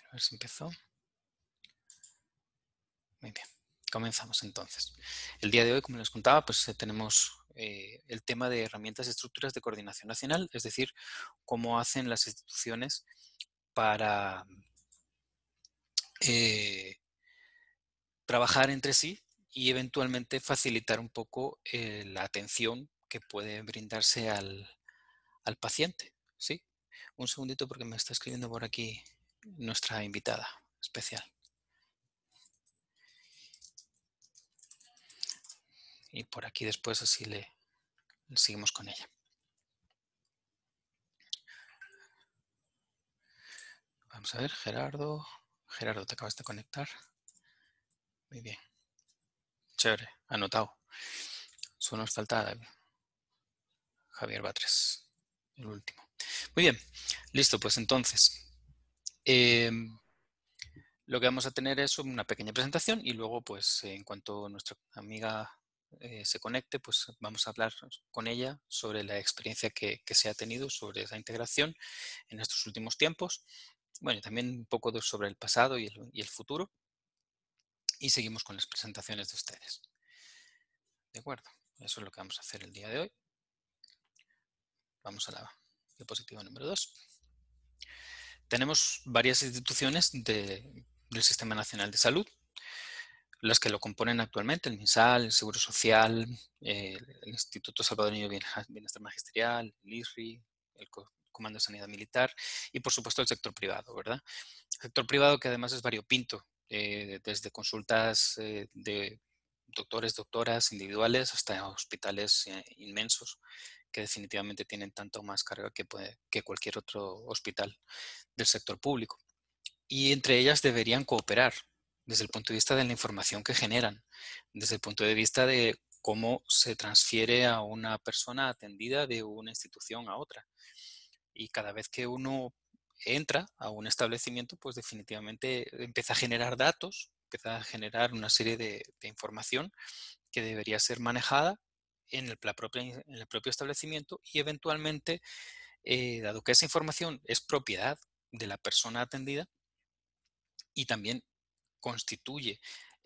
A ver si empezó. Muy bien, comenzamos entonces. El día de hoy, como les contaba, pues tenemos el tema de herramientas y estructuras de coordinación nacional, es decir, cómo hacen las instituciones para trabajar entre sí y eventualmente facilitar un poco la atención que puede brindarse al paciente. ¿Sí? Un segundito porque me está escribiendo por aquí nuestra invitada especial. Y por aquí después así le seguimos con ella. Vamos a ver, Gerardo. Gerardo, te acabas de conectar. Muy bien. Chévere, anotado. Solo nos falta Javier Batres, el último. Muy bien, listo, pues entonces. Lo que vamos a tener es una pequeña presentación y luego, pues, en cuanto nuestra amiga se conecte, pues vamos a hablar con ella sobre la experiencia que se ha tenido sobre esa integración en estos últimos tiempos. Bueno, y también un poco sobre el pasado y el futuro. Y seguimos con las presentaciones de ustedes. ¿De acuerdo? Eso es lo que vamos a hacer el día de hoy. Vamos a la diapositiva número 2. Tenemos varias instituciones del Sistema Nacional de Salud, las que lo componen actualmente: el MinSal, el Seguro Social, el Instituto Salvadoreño de Bienestar Magisterial, el ISRI, el Comando de Sanidad Militar y, por supuesto, el sector privado, ¿verdad? El sector privado, que además es variopinto, desde consultas de doctores, doctoras individuales hasta hospitales inmensos que definitivamente tienen tanto más carga que cualquier otro hospital del sector público. Y entre ellas deberían cooperar desde el punto de vista de la información que generan, desde el punto de vista de cómo se transfiere a una persona atendida de una institución a otra. Y cada vez que uno entra a un establecimiento, pues definitivamente empieza a generar datos, empieza a generar una serie de información que debería ser manejada en el propio establecimiento y eventualmente, dado que esa información es propiedad de la persona atendida y también constituye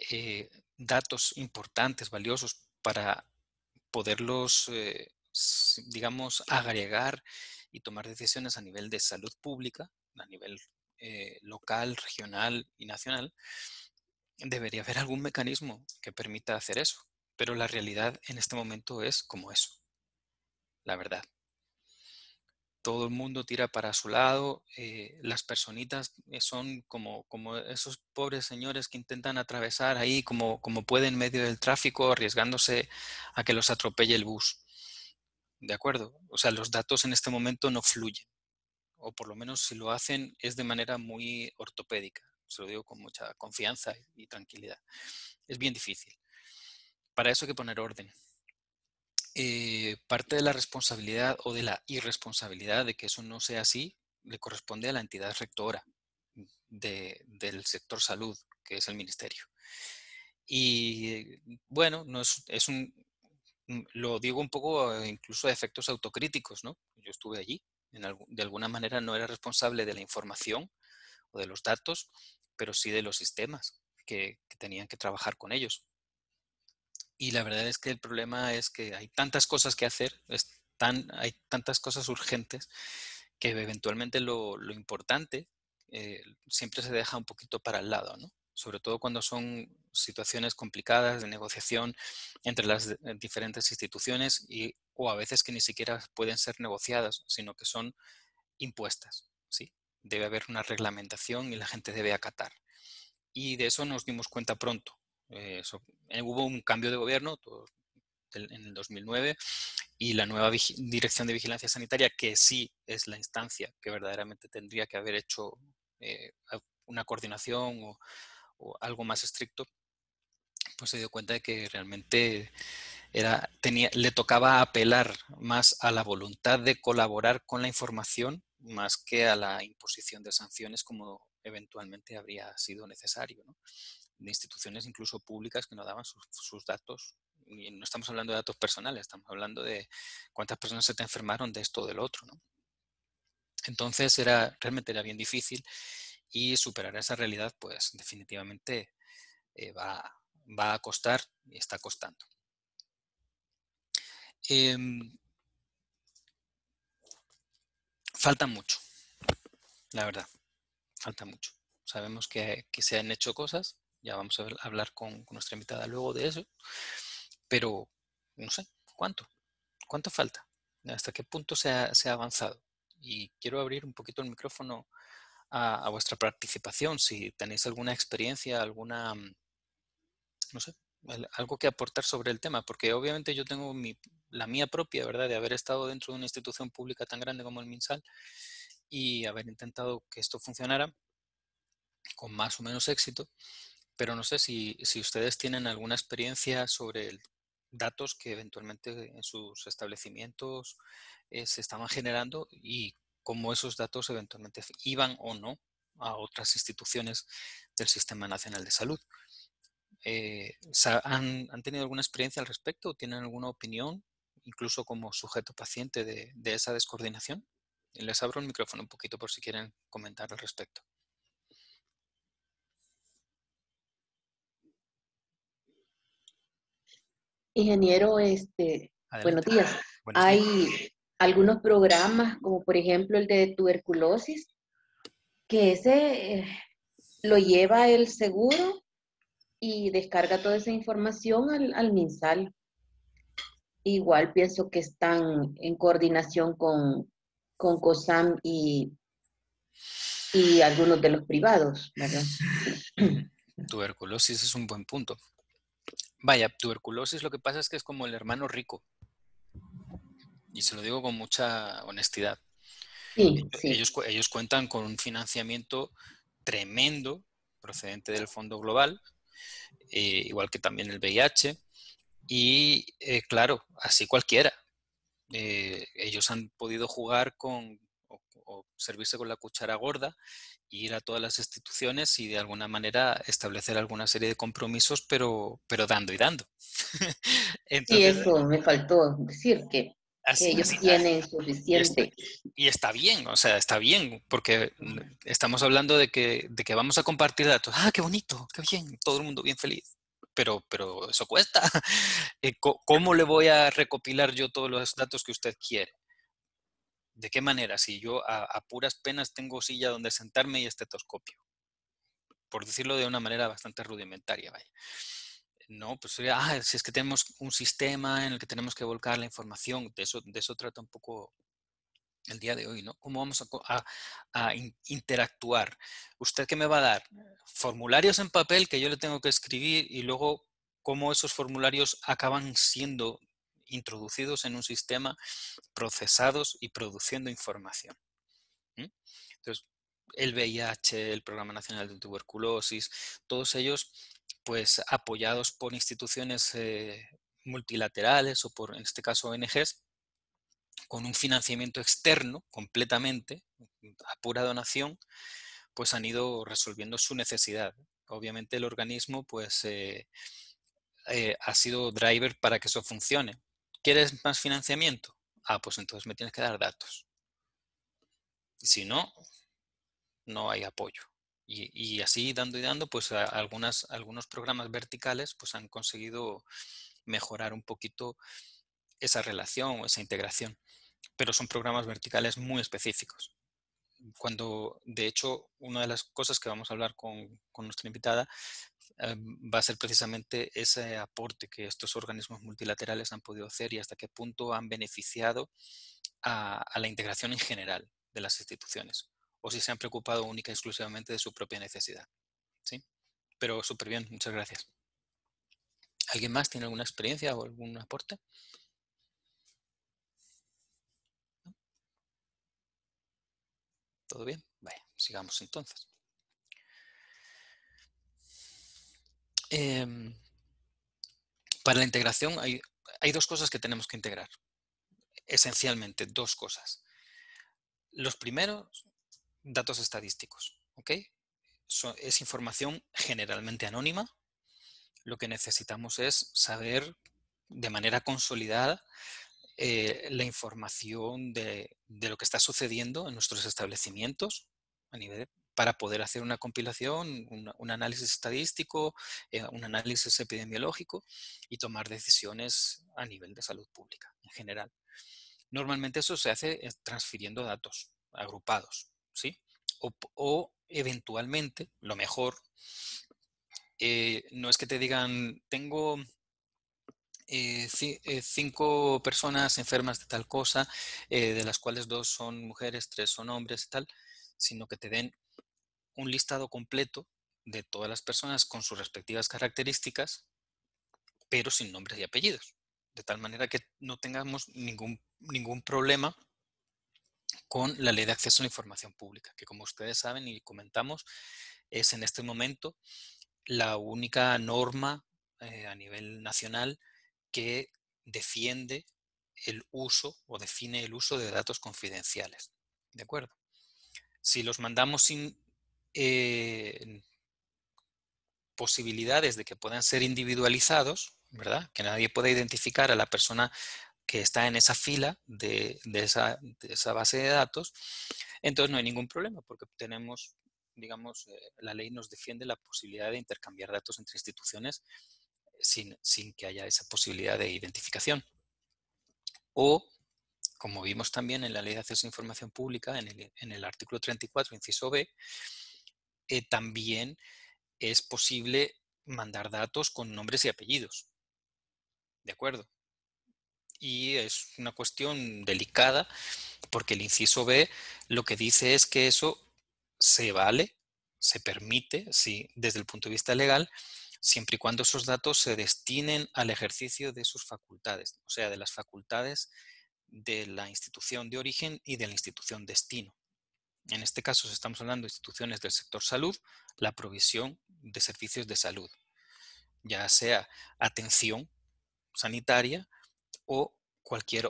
datos importantes, valiosos para poderlos, digamos, agregar y tomar decisiones a nivel de salud pública, a nivel local, regional y nacional, debería haber algún mecanismo que permita hacer eso. Pero la realidad en este momento es como eso, la verdad. Todo el mundo tira para su lado, las personitas son como esos pobres señores que intentan atravesar ahí como pueden en medio del tráfico, arriesgándose a que los atropelle el bus. ¿De acuerdo? O sea, los datos en este momento no fluyen, o por lo menos si lo hacen es de manera muy ortopédica. Se lo digo con mucha confianza y tranquilidad. Es bien difícil. Para eso hay que poner orden. Parte de la responsabilidad o de la irresponsabilidad de que eso no sea así le corresponde a la entidad rectora del sector salud, que es el ministerio. Y bueno, no es lo digo un poco incluso a efectos autocríticos, ¿no? Yo estuve allí, de alguna manera no era responsable de la información o de los datos, pero sí de los sistemas que tenían que trabajar con ellos. Y la verdad es que el problema es que hay tantas cosas que hacer, hay tantas cosas urgentes, que eventualmente lo importante siempre se deja un poquito para el lado, ¿no? Sobre todo cuando son situaciones complicadas de negociación entre las diferentes instituciones o a veces que ni siquiera pueden ser negociadas, sino que son impuestas, ¿sí? Debe haber una reglamentación y la gente debe acatar. Y de eso nos dimos cuenta pronto. Hubo un cambio de gobierno en el 2009 y la nueva Dirección de Vigilancia Sanitaria, que sí es la instancia que verdaderamente tendría que haber hecho una coordinación o algo más estricto, pues se dio cuenta de que realmente le tocaba apelar más a la voluntad de colaborar con la información más que a la imposición de sanciones como eventualmente habría sido necesario, ¿no? De instituciones incluso públicas que no daban sus datos, y no estamos hablando de datos personales, estamos hablando de cuántas personas se te enfermaron de esto o del otro, ¿no? Entonces realmente era bien difícil y superar esa realidad, pues definitivamente va a costar y está costando. Falta mucho, la verdad, falta mucho. Sabemos que se han hecho cosas, ya vamos a hablar con nuestra invitada luego de eso, pero no sé, ¿cuánto falta? ¿Hasta qué punto se ha avanzado? Y quiero abrir un poquito el micrófono a vuestra participación, si tenéis alguna experiencia, alguna, no sé, algo que aportar sobre el tema, porque obviamente yo tengo la mía propia, ¿verdad?, de haber estado dentro de una institución pública tan grande como el MinSal y haber intentado que esto funcionara con más o menos éxito, pero no sé si ustedes tienen alguna experiencia sobre datos que eventualmente en sus establecimientos se estaban generando y cómo esos datos eventualmente iban o no a otras instituciones del Sistema Nacional de Salud. ¿Han tenido alguna experiencia al respecto o tienen alguna opinión, incluso como sujeto paciente de esa descoordinación? Y les abro el micrófono un poquito por si quieren comentar al respecto. Ingeniero, buenos Adelante. días. Buenos días. Hay algunos programas, como por ejemplo el de tuberculosis, que ese lo lleva el seguro y descarga toda esa información al MinSal. Igual pienso que están en coordinación con COSAM y algunos de los privados, ¿verdad? Ujú. Tuberculosis es un buen punto. Vaya, tuberculosis lo que pasa es que es como el hermano rico, y se lo digo con mucha honestidad. Sí, sí. Ellos cuentan con un financiamiento tremendo procedente del Fondo Global, igual que también el VIH, y claro, así cualquiera. Ellos han podido jugar o servirse con la cuchara gorda e ir a todas las instituciones y de alguna manera establecer alguna serie de compromisos, pero dando y dando. Sí, Entonces, eso me faltó decir que así, ellos así, tienen y está, suficiente. y está bien, o sea, está bien, porque estamos hablando de que vamos a compartir datos. Ah, qué bonito, qué bien, todo el mundo bien feliz. Pero eso cuesta. ¿Cómo le voy a recopilar yo todos los datos que usted quiere? ¿De qué manera? Si yo a puras penas tengo silla donde sentarme y estetoscopio, por decirlo de una manera bastante rudimentaria, vaya. No, pues sería, si es que tenemos un sistema en el que tenemos que volcar la información, de eso trata un poco el día de hoy, ¿no? ¿Cómo vamos a interactuar? ¿Usted qué me va a dar? Formularios en papel que yo le tengo que escribir y luego cómo esos formularios acaban siendo introducidos en un sistema, procesados y produciendo información. Entonces, el VIH, el Programa Nacional de Tuberculosis, todos ellos, pues apoyados por instituciones multilaterales o por, en este caso, ONGs, con un financiamiento externo completamente, a pura donación, pues han ido resolviendo su necesidad. Obviamente el organismo pues ha sido driver para que eso funcione. ¿Quieres más financiamiento? Pues entonces me tienes que dar datos. Si no, no hay apoyo. Y así dando y dando, pues algunos programas verticales pues han conseguido mejorar un poquito esa relación o esa integración. Pero son programas verticales muy específicos. De hecho, una de las cosas que vamos a hablar con nuestra invitada va a ser precisamente ese aporte que estos organismos multilaterales han podido hacer y hasta qué punto han beneficiado a la integración en general de las instituciones, o si se han preocupado única y exclusivamente de su propia necesidad. ¿Sí? Pero súper bien, muchas gracias. ¿Alguien más tiene alguna experiencia o algún aporte? ¿Todo bien? Vaya, sigamos entonces. Para la integración hay dos cosas que tenemos que integrar. Esencialmente, dos cosas. Los primeros, datos estadísticos. ¿Ok? Es información generalmente anónima. Lo que necesitamos es saber de manera consolidada la información de lo que está sucediendo en nuestros establecimientos a nivel para poder hacer una compilación, un análisis estadístico, un análisis epidemiológico y tomar decisiones a nivel de salud pública en general. Normalmente eso se hace transfiriendo datos agrupados, ¿sí? O eventualmente, lo mejor, no es que te digan, tengo 5 personas enfermas de tal cosa, de las cuales 2 son mujeres, 3 son hombres y tal, sino que te den un listado completo de todas las personas con sus respectivas características, pero sin nombres y apellidos. De tal manera que no tengamos ningún problema con la Ley de Acceso a la Información Pública, que como ustedes saben y comentamos, es en este momento la única norma a nivel nacional que defiende el uso o define el uso de datos confidenciales. ¿De acuerdo? Si los mandamos sin posibilidades de que puedan ser individualizados, ¿verdad? Que nadie pueda identificar a la persona que está en esa fila de esa base de datos, entonces no hay ningún problema porque tenemos, digamos, la ley nos defiende la posibilidad de intercambiar datos entre instituciones sin que haya esa posibilidad de identificación. O, como vimos también en la Ley de Acceso a Información Pública, en el artículo 34, inciso B, también es posible mandar datos con nombres y apellidos. ¿De acuerdo? Y es una cuestión delicada porque el inciso B lo que dice es que eso se vale, se permite, sí, desde el punto de vista legal, siempre y cuando esos datos se destinen al ejercicio de sus facultades, o sea, de las facultades de la institución de origen y de la institución destino. En este caso, si estamos hablando de instituciones del sector salud, la provisión de servicios de salud, ya sea atención sanitaria o cualquier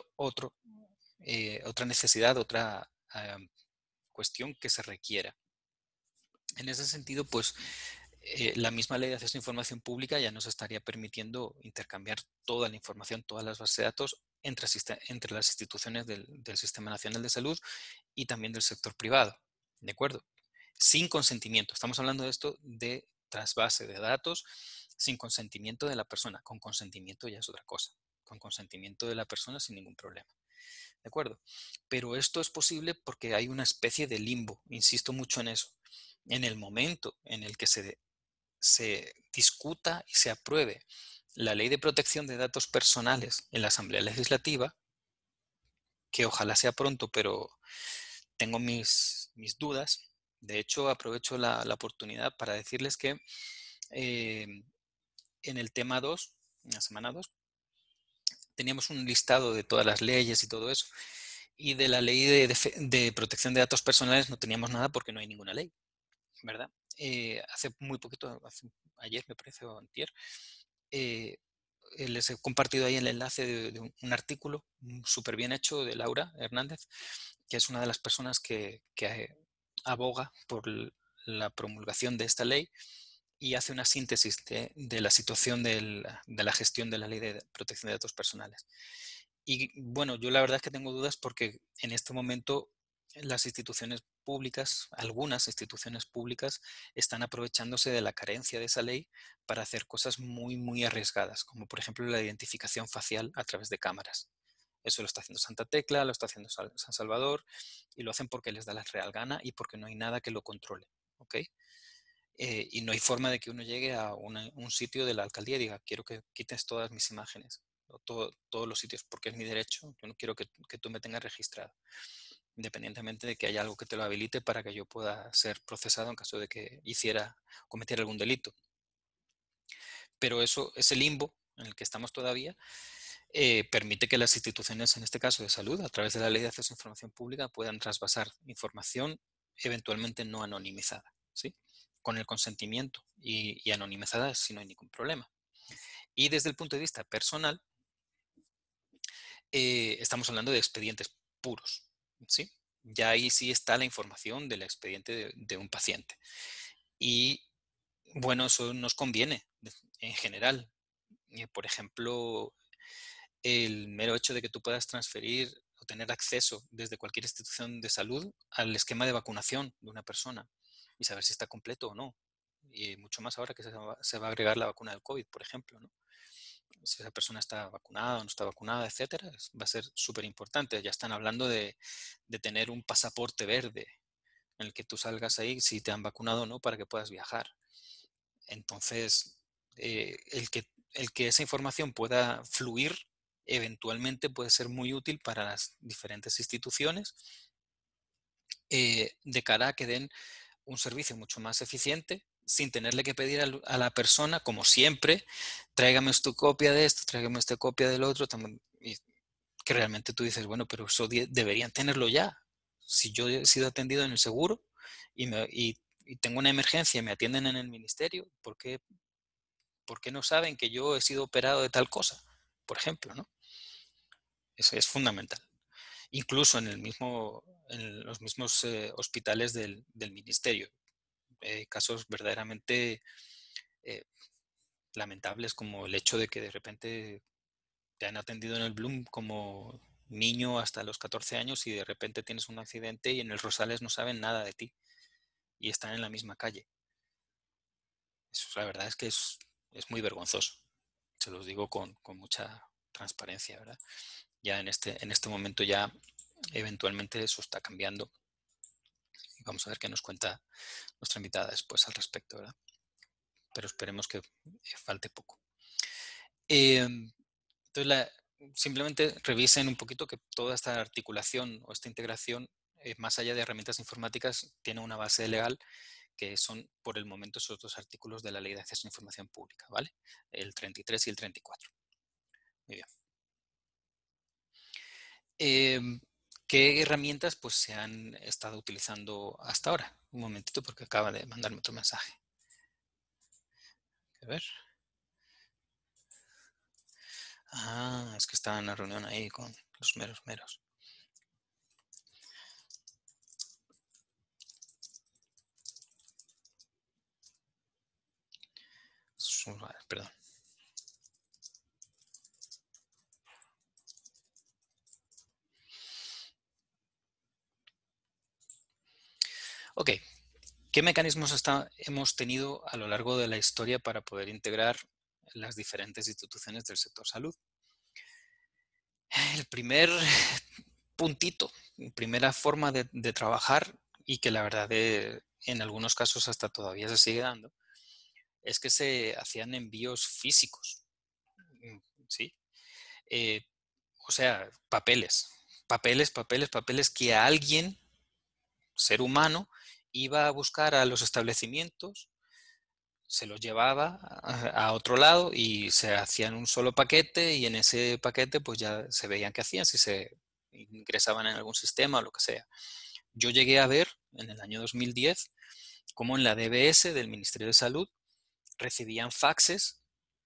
otra necesidad, otra cuestión que se requiera. En ese sentido, pues la misma ley de acceso a información pública ya nos estaría permitiendo intercambiar toda la información, todas las bases de datos entre las instituciones del Sistema Nacional de Salud y también del sector privado. ¿De acuerdo? Sin consentimiento. Estamos hablando de esto de trasvase de datos sin consentimiento de la persona. Con consentimiento ya es otra cosa. Con consentimiento de la persona sin ningún problema. ¿De acuerdo? Pero esto es posible porque hay una especie de limbo. Insisto mucho en eso. En el momento en el que se discuta y se apruebe la Ley de Protección de Datos Personales en la Asamblea Legislativa, que ojalá sea pronto, pero tengo mis dudas. De hecho, aprovecho la oportunidad para decirles que eh, en el tema 2, en la semana 2, teníamos un listado de todas las leyes y todo eso. Y de la ley de protección de datos personales no teníamos nada porque no hay ninguna ley, ¿verdad? Hace muy poquito, ayer me parece, o antier, eh, les he compartido ahí el enlace de un artículo súper bien hecho de Laura Hernández, que es una de las personas que aboga por la promulgación de esta ley y hace una síntesis de la situación de la gestión de la ley de protección de datos personales. Y bueno, yo la verdad es que tengo dudas porque en este momento las instituciones públicas, algunas instituciones públicas, están aprovechándose de la carencia de esa ley para hacer cosas muy, muy arriesgadas, como por ejemplo la identificación facial a través de cámaras. Eso lo está haciendo Santa Tecla, lo está haciendo San Salvador, y lo hacen porque les da la real gana y porque no hay nada que lo controle. ¿Ok? Y no hay forma de que uno llegue a un sitio de la alcaldía y diga, quiero que quites todas mis imágenes, o todos los sitios, porque es mi derecho. Yo no quiero que tú me tengas registrado, independientemente de que haya algo que te lo habilite para que yo pueda ser procesado en caso de que cometiera algún delito. Pero eso, ese limbo en el que estamos todavía, permite que las instituciones, en este caso de salud, a través de la Ley de Acceso a Información Pública, puedan trasvasar información eventualmente no anonimizada, ¿sí? Con el consentimiento y anonimizada si no hay ningún problema. Y desde el punto de vista personal, estamos hablando de expedientes puros, ¿sí? Ya ahí sí está la información del expediente de un paciente. Y bueno, eso nos conviene en general. Por ejemplo, el mero hecho de que tú puedas transferir o tener acceso desde cualquier institución de salud al esquema de vacunación de una persona, y saber si está completo o no. Y mucho más ahora que se va a agregar la vacuna del COVID, por ejemplo, ¿no? Si esa persona está vacunada o no está vacunada, etcétera, va a ser súper importante. Ya están hablando de tener un pasaporte verde en el que tú salgas ahí si te han vacunado o no para que puedas viajar. Entonces, el que esa información pueda fluir eventualmente puede ser muy útil para las diferentes instituciones de cara a que den un servicio mucho más eficiente sin tenerle que pedir a la persona, como siempre, tráigame esta copia de esto, tráigame esta copia del otro, y que realmente tú dices, bueno, pero eso deberían tenerlo ya. Si yo he sido atendido en el seguro y tengo una emergencia y me atienden en el ministerio, por qué no saben que yo he sido operado de tal cosa? Por ejemplo, ¿no? Eso es fundamental. Incluso en los mismos hospitales del ministerio. Casos verdaderamente eh, lamentables como el hecho de que de repente te han atendido en el Bloom como niño hasta los 14 años y de repente tienes un accidente y en el Rosales no saben nada de ti y están en la misma calle. Eso, la verdad es que es muy vergonzoso. Se los digo con mucha transparencia, ¿verdad? Ya en este momento ya eventualmente eso está cambiando. Y vamos a ver qué nos cuenta nuestra invitada después al respecto, ¿verdad? Pero esperemos que falte poco. Entonces, simplemente revisen un poquito que toda esta articulación o esta integración, más allá de herramientas informáticas, tiene una base legal que son por el momento esos dos artículos de la Ley de Acceso a la Información Pública, ¿vale? El 33 y el 34. Muy bien. ¿Qué herramientas pues, se han estado utilizando hasta ahora? Un momentito porque acaba de mandarme otro mensaje. A ver. Ah, es que estaba en una reunión ahí con los meros. Perdón. Ok. ¿Qué mecanismos hemos tenido a lo largo de la historia para poder integrar las diferentes instituciones del sector salud? El primer puntito, primera forma de trabajar y que la verdad en algunos casos hasta todavía se sigue dando, es que se hacían envíos físicos, ¿sí? Eh, o sea, papeles que alguien, ser humano, iba a buscar a los establecimientos, se los llevaba a otro lado y se hacían un solo paquete y en ese paquete pues ya se veían qué hacían, si se ingresaban en algún sistema o lo que sea. Yo llegué a ver en el año 2010 cómo en la DBS del Ministerio de Salud recibían faxes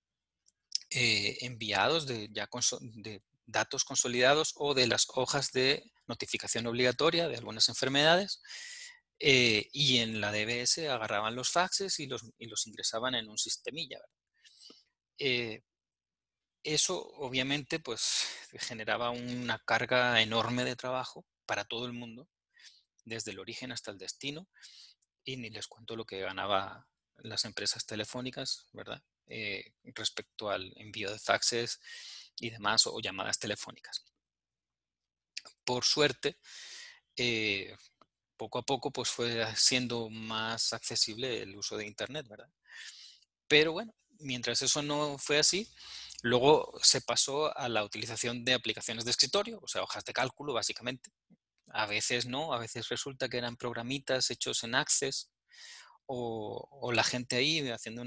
enviados de datos consolidados o de las hojas de notificación obligatoria de algunas enfermedades y en la DBS agarraban los faxes y los ingresaban en un sistemilla. Eh, Eso obviamente pues generaba una carga enorme de trabajo para todo el mundo, desde el origen hasta el destino, y ni les cuento lo que ganaba las empresas telefónicas, ¿verdad? Respecto al envío de faxes y demás o llamadas telefónicas. Por suerte, eh, poco a poco pues fue siendo más accesible el uso de Internet, ¿verdad? Pero bueno, mientras eso no fue así, luego se pasó a la utilización de aplicaciones de escritorio, o sea, hojas de cálculo básicamente. A veces no, a veces resulta que eran programitas hechos en Access o la gente ahí haciendo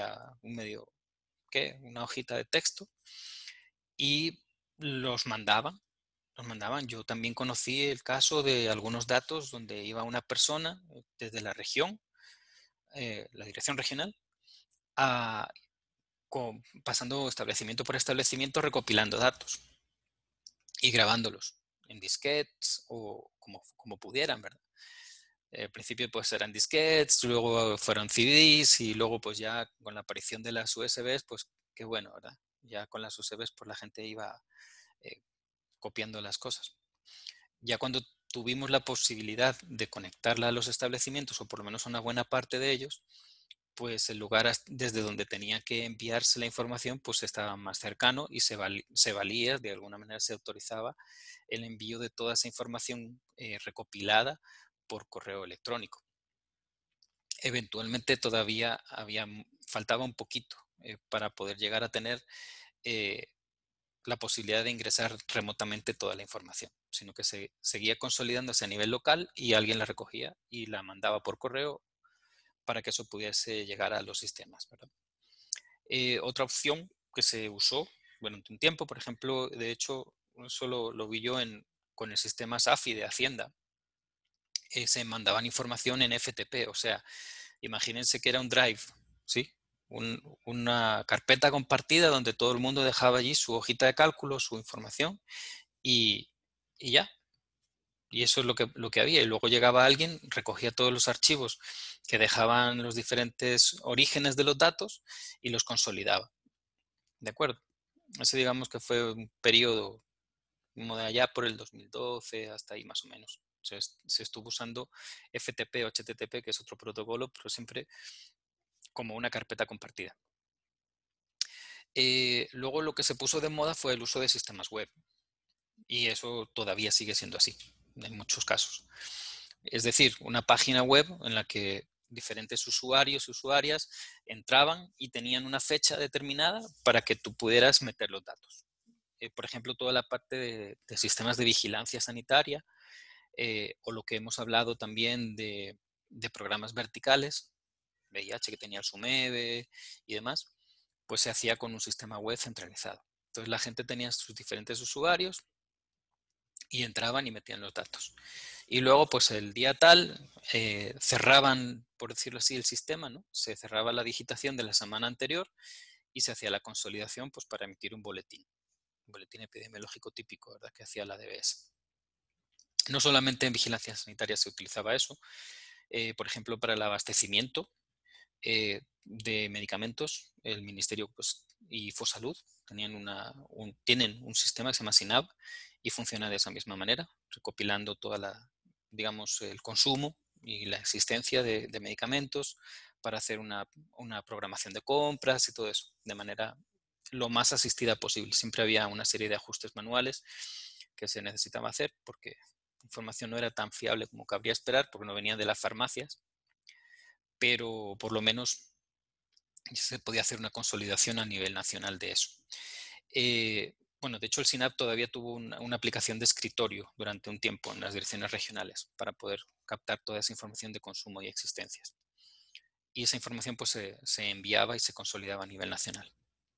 una hojita de texto y los mandaban, los mandaban. Yo también conocí el caso de algunos datos donde iba una persona desde la región, la dirección regional, a, pasando establecimiento por establecimiento recopilando datos y grabándolos en disquetes o como pudieran, ¿verdad? Al principio pues eran disquetes, luego fueron CDs y luego pues ya con la aparición de las USBs, pues qué bueno, ¿verdad? Ya con las USBs pues la gente iba eh, copiando las cosas. Ya cuando tuvimos la posibilidad de conectarla a los establecimientos, o por lo menos a una buena parte de ellos, pues el lugar desde donde tenía que enviarse la información pues estaba más cercano y se valía, de alguna manera se autorizaba el envío de toda esa información recopilada por correo electrónico. Eventualmente todavía faltaba un poquito para poder llegar a tener eh, la posibilidad de ingresar remotamente toda la información, sino que se seguía consolidándose a nivel local y alguien la recogía y la mandaba por correo para que eso pudiese llegar a los sistemas, ¿verdad? Otra opción que se usó durante un tiempo, por ejemplo, de hecho, eso lo vi yo con el sistema SAFI de Hacienda, se mandaban información en FTP, o sea, imagínense que era un drive, ¿sí? Una carpeta compartida donde todo el mundo dejaba allí su hojita de cálculo, su información y ya. Y eso es lo que había. Y luego llegaba alguien, recogía todos los archivos que dejaban los diferentes orígenes de los datos y los consolidaba. ¿De acuerdo? Ese digamos que fue un periodo como de allá por el 2012 hasta ahí más o menos. Se estuvo usando FTP o HTTP, que es otro protocolo, pero siempre como una carpeta compartida. Luego lo que se puso de moda fue el uso de sistemas web. Y eso todavía sigue siendo así, en muchos casos. Es decir, una página web en la que diferentes usuarios y usuarias entraban y tenían una fecha determinada para que tú pudieras meter los datos. Por ejemplo, toda la parte de sistemas de vigilancia sanitaria o lo que hemos hablado también de programas verticales, VIH que tenía el SUMEBE y demás, pues se hacía con un sistema web centralizado. Entonces la gente tenía sus diferentes usuarios y entraban y metían los datos. Y luego, pues el día tal, cerraban, por decirlo así, el sistema, ¿no? Se cerraba la digitación de la semana anterior y se hacía la consolidación pues, para emitir un boletín epidemiológico típico, ¿verdad? Que hacía la DBS. No solamente en vigilancia sanitaria se utilizaba eso, por ejemplo, para el abastecimiento de medicamentos, el Ministerio pues, y Fosalud tienen un sistema que se llama SINAB y funciona de esa misma manera, recopilando digamos, el consumo y la existencia de medicamentos para hacer una programación de compras y todo eso, de manera lo más asistida posible. Siempre había una serie de ajustes manuales que se necesitaba hacer porque la información no era tan fiable como cabría esperar porque no venía de las farmacias, pero por lo menos se podía hacer una consolidación a nivel nacional de eso. Bueno, de hecho el SINAP todavía tuvo una aplicación de escritorio durante un tiempo en las direcciones regionales para poder captar toda esa información de consumo y existencias. Y esa información pues se enviaba y se consolidaba a nivel nacional.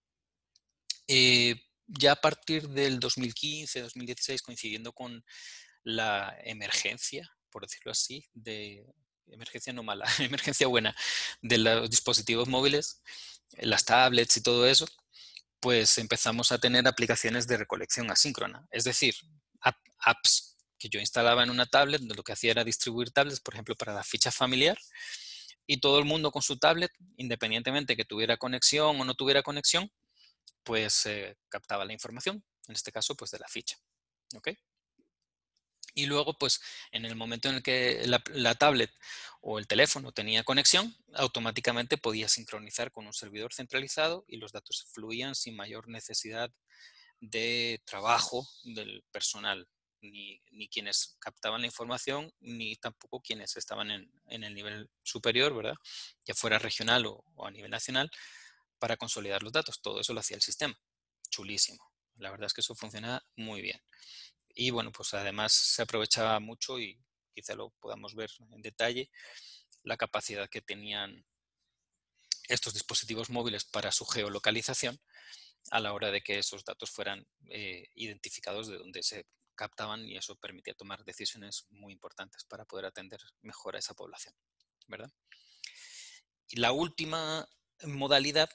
Ya a partir del 2015, 2016, coincidiendo con la emergencia, por decirlo así, emergencia no mala, emergencia buena, de los dispositivos móviles, las tablets y todo eso, pues empezamos a tener aplicaciones de recolección asíncrona, es decir, apps que yo instalaba en una tablet, donde lo que hacía era distribuir tablets, por ejemplo, para la ficha familiar, y todo el mundo con su tablet, independientemente que tuviera conexión o no tuviera conexión, pues captaba la información, en este caso, pues de la ficha. ¿Ok? Y luego, pues, en el momento en el que la tablet o el teléfono tenía conexión, automáticamente podía sincronizar con un servidor centralizado y los datos fluían sin mayor necesidad de trabajo del personal, ni quienes captaban la información, ni tampoco quienes estaban en el nivel superior, ¿verdad? Ya fuera regional o a nivel nacional, para consolidar los datos. Todo eso lo hacía el sistema. Chulísimo. La verdad es que eso funciona muy bien. Y bueno, pues además se aprovechaba mucho y quizá lo podamos ver en detalle, la capacidad que tenían estos dispositivos móviles para su geolocalización a la hora de que esos datos fueran identificados de donde se captaban y eso permitía tomar decisiones muy importantes para poder atender mejor a esa población, ¿verdad? Y la última modalidad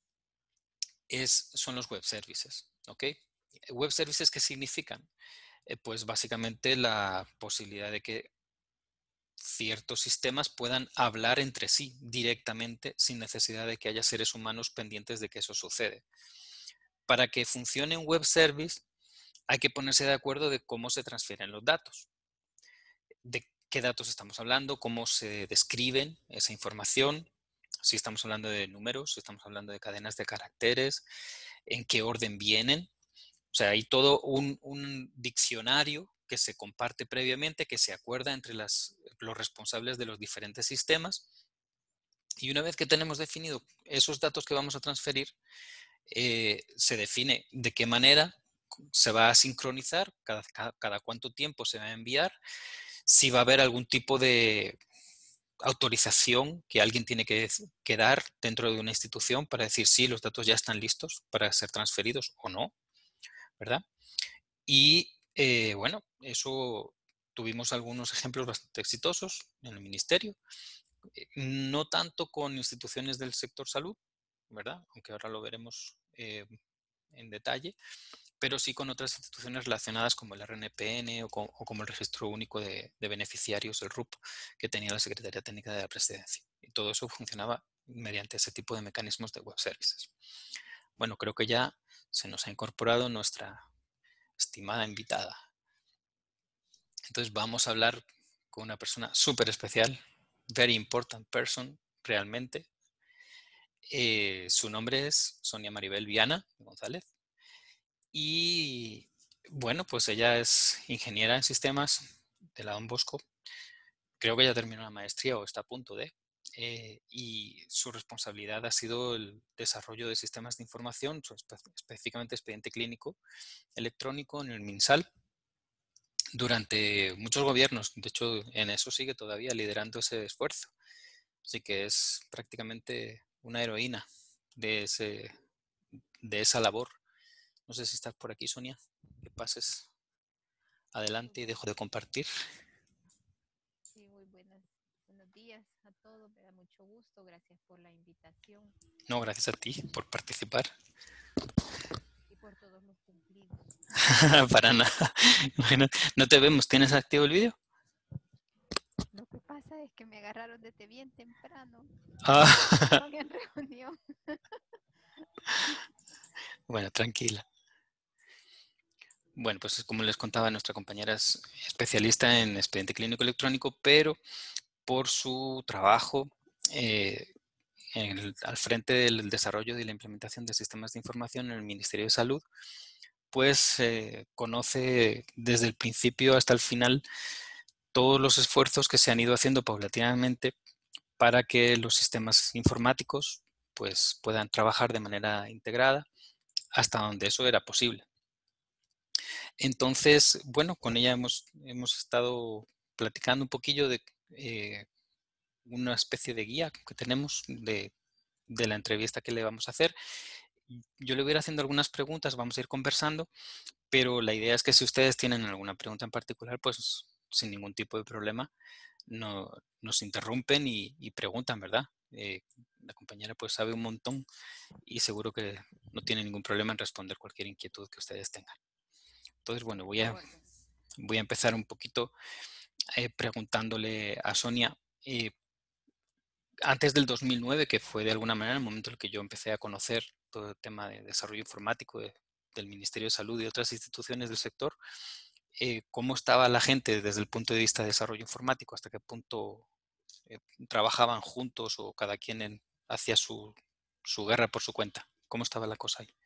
son los web services, ¿ok? Web services, ¿qué significan? Pues básicamente la posibilidad de que ciertos sistemas puedan hablar entre sí directamente sin necesidad de que haya seres humanos pendientes de que eso sucede. Para que funcione un web service hay que ponerse de acuerdo de cómo se transfieren los datos. de qué datos estamos hablando, cómo se describen esa información, si estamos hablando de números, si estamos hablando de cadenas de caracteres, en qué orden vienen. O sea, hay todo un diccionario que se comparte previamente, que se acuerda entre los responsables de los diferentes sistemas. Y una vez que tenemos definido esos datos que vamos a transferir, se define de qué manera se va a sincronizar, cada cuánto tiempo se va a enviar, si va a haber algún tipo de autorización que alguien tiene que dar dentro de una institución para decir si los datos ya están listos para ser transferidos o no, ¿verdad? Y bueno, eso tuvimos algunos ejemplos bastante exitosos en el ministerio, no tanto con instituciones del sector salud, ¿verdad? Aunque ahora lo veremos en detalle, pero sí con otras instituciones relacionadas como el RNPN o como el Registro Único de Beneficiarios, el RUP, que tenía la Secretaría Técnica de la Presidencia. Y todo eso funcionaba mediante ese tipo de mecanismos de web services. Bueno, creo que ya se nos ha incorporado nuestra estimada invitada. Entonces vamos a hablar con una persona súper especial, very important person, realmente. Su nombre es Sonia Maribel Viana González. Y bueno, pues ella es ingeniera en sistemas de la Don Bosco. Creo que ya terminó la maestría o está a punto de. Y su responsabilidad ha sido el desarrollo de sistemas de información, específicamente expediente clínico electrónico en el MinSal, durante muchos gobiernos. De hecho, en eso sigue todavía liderando ese esfuerzo. Así que es prácticamente una heroína de esa labor. No sé si estás por aquí, Sonia, que pases adelante y dejo de compartir. Sí, muy buenos días a todos, me da mucho gusto, gracias por la invitación. No, gracias a ti por participar. Y por todos los cumplidos. Para nada. Bueno, no te vemos, ¿tienes activo el vídeo? Lo que pasa es que me agarraron desde bien temprano. Ah. Estaban en reunión. Bueno, tranquila. Bueno, pues como les contaba, nuestra compañera es especialista en expediente clínico electrónico, pero por su trabajo al frente del desarrollo y la implementación de sistemas de información en el Ministerio de Salud, pues conoce desde el principio hasta el final todos los esfuerzos que se han ido haciendo paulatinamente para que los sistemas informáticos pues, puedan trabajar de manera integrada hasta donde eso era posible. Entonces, bueno, con ella hemos estado platicando un poquillo de una especie de guía que tenemos de la entrevista que le vamos a hacer. Yo le voy a ir haciendo algunas preguntas, vamos a ir conversando, pero la idea es que si ustedes tienen alguna pregunta en particular, pues sin ningún tipo de problema, nos interrumpen y preguntan, ¿verdad? La compañera pues sabe un montón y seguro que no tiene ningún problema en responder cualquier inquietud que ustedes tengan. Entonces, bueno, voy a empezar un poquito preguntándole a Sonia, antes del 2009, que fue de alguna manera el momento en el que yo empecé a conocer todo el tema de desarrollo informático del Ministerio de Salud y otras instituciones del sector, ¿cómo estaba la gente desde el punto de vista de desarrollo informático? ¿Hasta qué punto trabajaban juntos o cada quien hacía su guerra por su cuenta? ¿Cómo estaba la cosa ahí?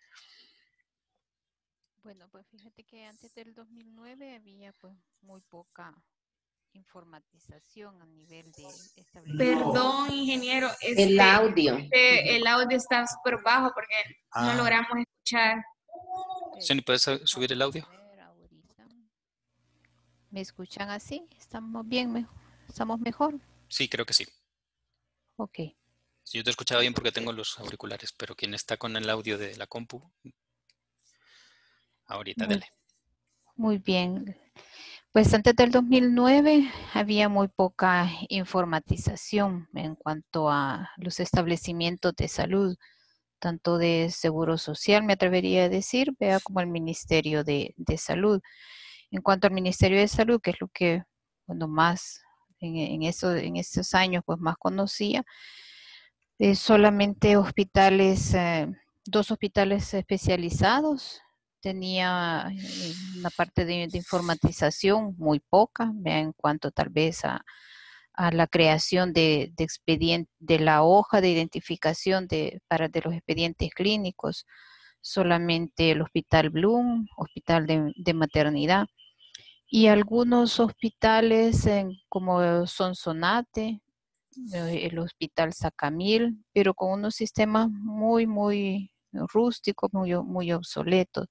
Bueno, pues fíjate que antes del 2009 había pues muy poca informatización a nivel de establecimiento. Perdón, ingeniero, El audio. el audio está súper bajo porque no logramos escuchar. Sonia, ¿puedes subir el audio? Ahorita. ¿Me escuchan así? ¿Estamos bien? ¿Estamos mejor? Sí, creo que sí. Ok. Sí, yo te escuchaba bien porque tengo los auriculares, pero quien está con el audio de la compu, ahorita, dale. Muy bien. Pues antes del 2009 había muy poca informatización en cuanto a los establecimientos de salud, tanto de Seguro Social, me atrevería a decir, vea, como el Ministerio de Salud. En cuanto al Ministerio de Salud, que es lo que cuando más en estos años pues más conocía, solamente hospitales, 2 hospitales especializados tenía una parte de informatización muy poca, ¿vea? En cuanto tal vez a la creación de expediente, de la hoja de identificación de los expedientes clínicos, solamente el Hospital Bloom, Hospital de Maternidad, y algunos hospitales como Sonsonate, el Hospital Sacamil, pero con unos sistemas muy rústicos, muy obsoletos.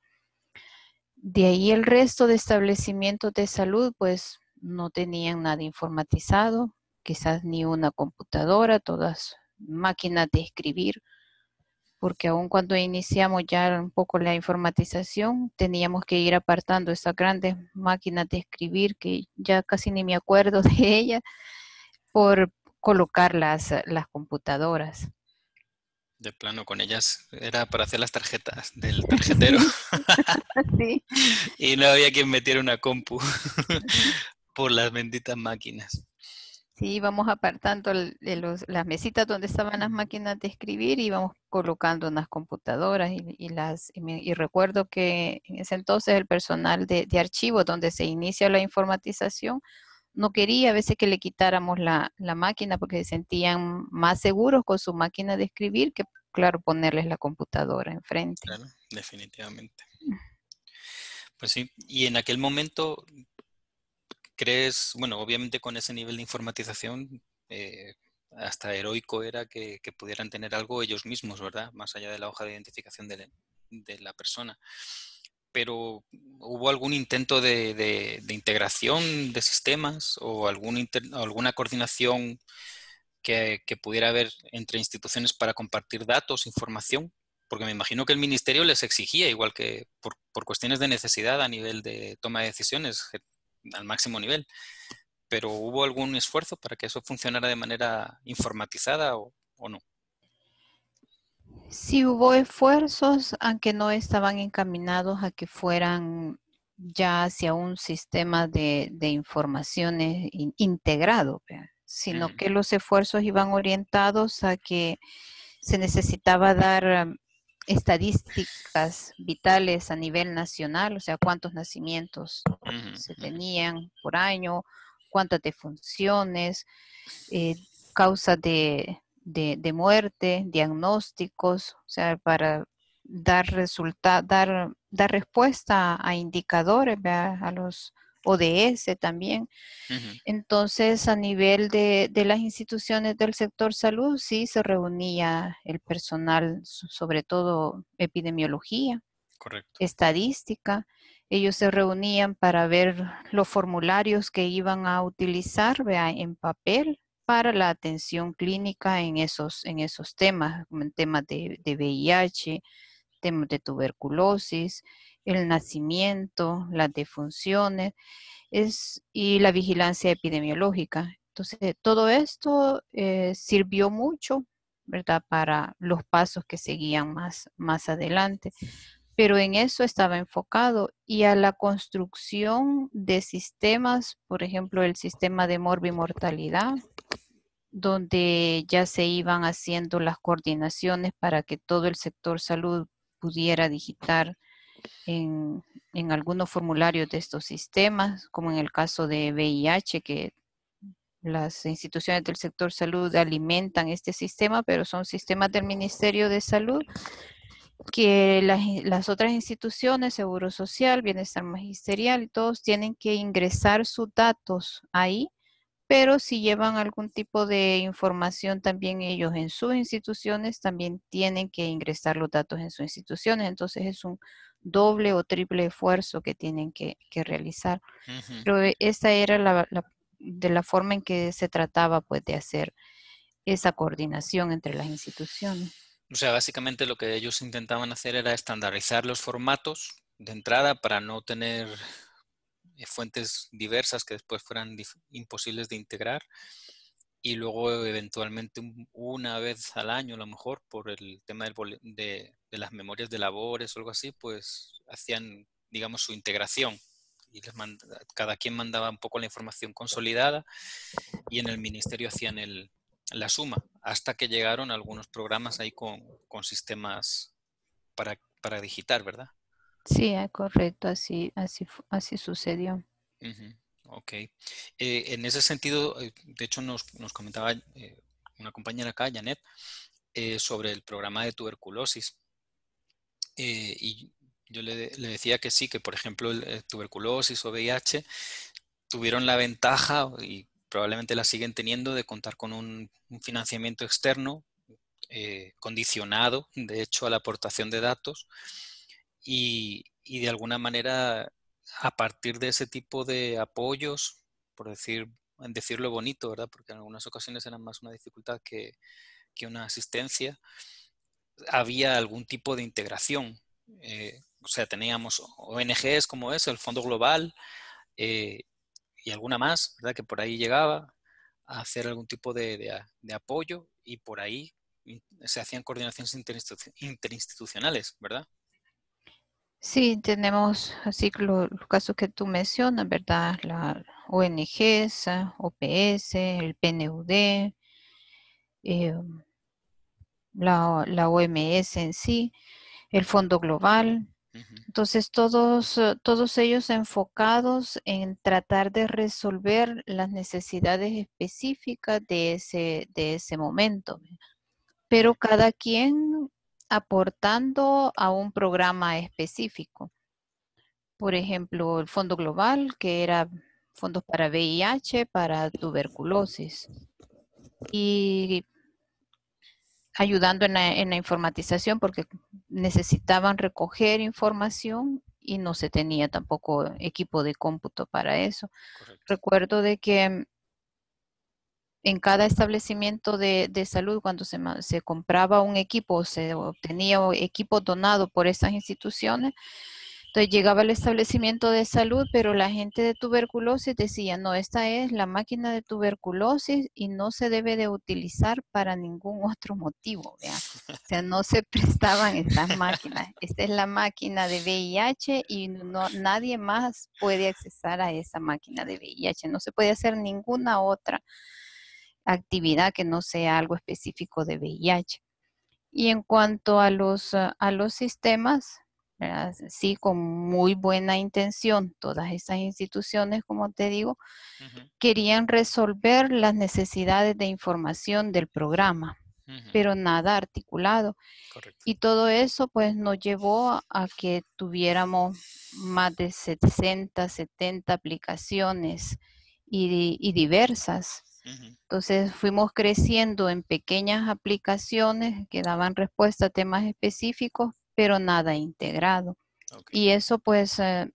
De ahí el resto de establecimientos de salud, pues no tenían nada informatizado, quizás ni una computadora, todas máquinas de escribir, porque aun cuando iniciamos ya un poco la informatización, teníamos que ir apartando esas grandes máquinas de escribir, que ya casi ni me acuerdo de ellas, por colocar las computadoras. De plano, con ellas era para hacer las tarjetas del tarjetero. Sí, sí. Y no había quien metiera una compu por las benditas máquinas. Sí, íbamos apartando las mesitas donde estaban las máquinas de escribir y íbamos colocando unas computadoras y recuerdo que en ese entonces el personal de archivo donde se inicia la informatización no quería a veces que le quitáramos la máquina porque se sentían más seguros con su máquina de escribir que, claro, ponerles la computadora enfrente. Claro, definitivamente. Pues sí, y en aquel momento, ¿crees, bueno, obviamente con ese nivel de informatización, hasta heroico era que pudieran tener algo ellos mismos, ¿verdad? Más allá de la hoja de identificación de la persona. Pero ¿hubo algún intento de integración de sistemas o alguna coordinación que pudiera haber entre instituciones para compartir datos, información? Porque me imagino que el ministerio les exigía, igual que por cuestiones de necesidad a nivel de toma de decisiones, al máximo nivel. Pero ¿hubo algún esfuerzo para que eso funcionara de manera informatizada o no? Sí hubo esfuerzos, aunque no estaban encaminados a que fueran ya hacia un sistema de informaciones integrado, ¿verdad? Sino Ujú, que los esfuerzos iban orientados a que se necesitaba dar estadísticas vitales a nivel nacional, o sea, cuántos nacimientos ujú, se ujú, tenían por año, cuántas defunciones, eh, causas de muerte, diagnósticos, o sea, para dar respuesta a indicadores, ¿verdad? A los ODS también. ujú. Entonces, a nivel de las instituciones del sector salud, sí se reunía el personal, sobre todo epidemiología, Correcto. estadística. Ellos se reunían para ver los formularios que iban a utilizar, vea, en papel para la atención clínica en esos temas, como en temas de VIH, temas de tuberculosis, el nacimiento, las defunciones y la vigilancia epidemiológica. Entonces, todo esto sirvió mucho, ¿verdad? Para los pasos que seguían más adelante, pero en eso estaba enfocado y a la construcción de sistemas, por ejemplo, el sistema de morbimortalidad, donde ya se iban haciendo las coordinaciones para que todo el sector salud pudiera digitar en, en algunos formularios de estos sistemas, como en el caso de VIH, que las instituciones del sector salud alimentan este sistema, pero son sistemas del Ministerio de Salud que las otras instituciones, Seguro Social, Bienestar Magisterial, y todos tienen que ingresar sus datos ahí, pero si llevan algún tipo de información también ellos en sus instituciones, también tienen que ingresar los datos en sus instituciones. Entonces es un doble o triple esfuerzo que tienen que realizar. Ujú. Pero esta era de la forma en que se trataba pues de hacer esa coordinación entre las instituciones. O sea, básicamente lo que ellos intentaban hacer era estandarizar los formatos de entrada para no tener fuentes diversas que después fueran imposibles de integrar y luego eventualmente una vez al año a lo mejor por el tema de las memorias de labores o algo así, pues hacían, digamos, su integración y cada quien mandaba un poco la información consolidada y en el ministerio hacían la suma, hasta que llegaron algunos programas ahí con sistemas para digitar, ¿verdad? Sí, correcto, así sucedió. Ujú, ok. En ese sentido, de hecho nos comentaba una compañera acá, Janet, sobre el programa de tuberculosis. Y yo le decía que sí, que por ejemplo tuberculosis o VIH tuvieron la ventaja y probablemente la siguen teniendo de contar con un financiamiento externo condicionado, de hecho, a la aportación de datos y de alguna manera a partir de ese tipo de apoyos, por decirlo bonito, ¿verdad? Porque en algunas ocasiones era más una dificultad que una asistencia, había algún tipo de integración. O sea, teníamos ONGs como es, el Fondo Global, eh, y alguna más, ¿verdad? Que por ahí llegaba a hacer algún tipo de apoyo y por ahí se hacían coordinaciones interinstitucionales, ¿verdad? Sí, tenemos así los casos que tú mencionas, ¿verdad? La ONGs, OPS, el PNUD, eh, la OMS en sí, el Fondo Global. Ujú. Entonces, todos ellos enfocados en tratar de resolver las necesidades específicas de ese momento, pero cada quien aportando a un programa específico. Por ejemplo, el Fondo Global, que era fondos para VIH, para tuberculosis, y ayudando en la informatización porque necesitaban recoger información y no se tenía tampoco equipo de cómputo para eso. Correcto. Recuerdo de que en cada establecimiento de salud, cuando se compraba un equipo, se obtenía equipo donado por estas instituciones, entonces llegaba al establecimiento de salud, pero la gente de tuberculosis decía, no, esta es la máquina de tuberculosis y no se debe de utilizar para ningún otro motivo, ¿vea? O sea, no se prestaban estas máquinas. Esta es la máquina de VIH y no, nadie más puede accesar a esa máquina de VIH. No se puede hacer ninguna otra actividad que no sea algo específico de VIH. Y en cuanto a los sistemas, ¿verdad? Sí, con muy buena intención, todas estas instituciones, como te digo, Ujú, querían resolver las necesidades de información del programa, ujú. pero nada articulado. Correcto. Y todo eso pues nos llevó a que tuviéramos más de 60, 70 aplicaciones y diversas. Ujú, Entonces fuimos creciendo en pequeñas aplicaciones que daban respuesta a temas específicos, pero nada integrado. ok. Y eso pues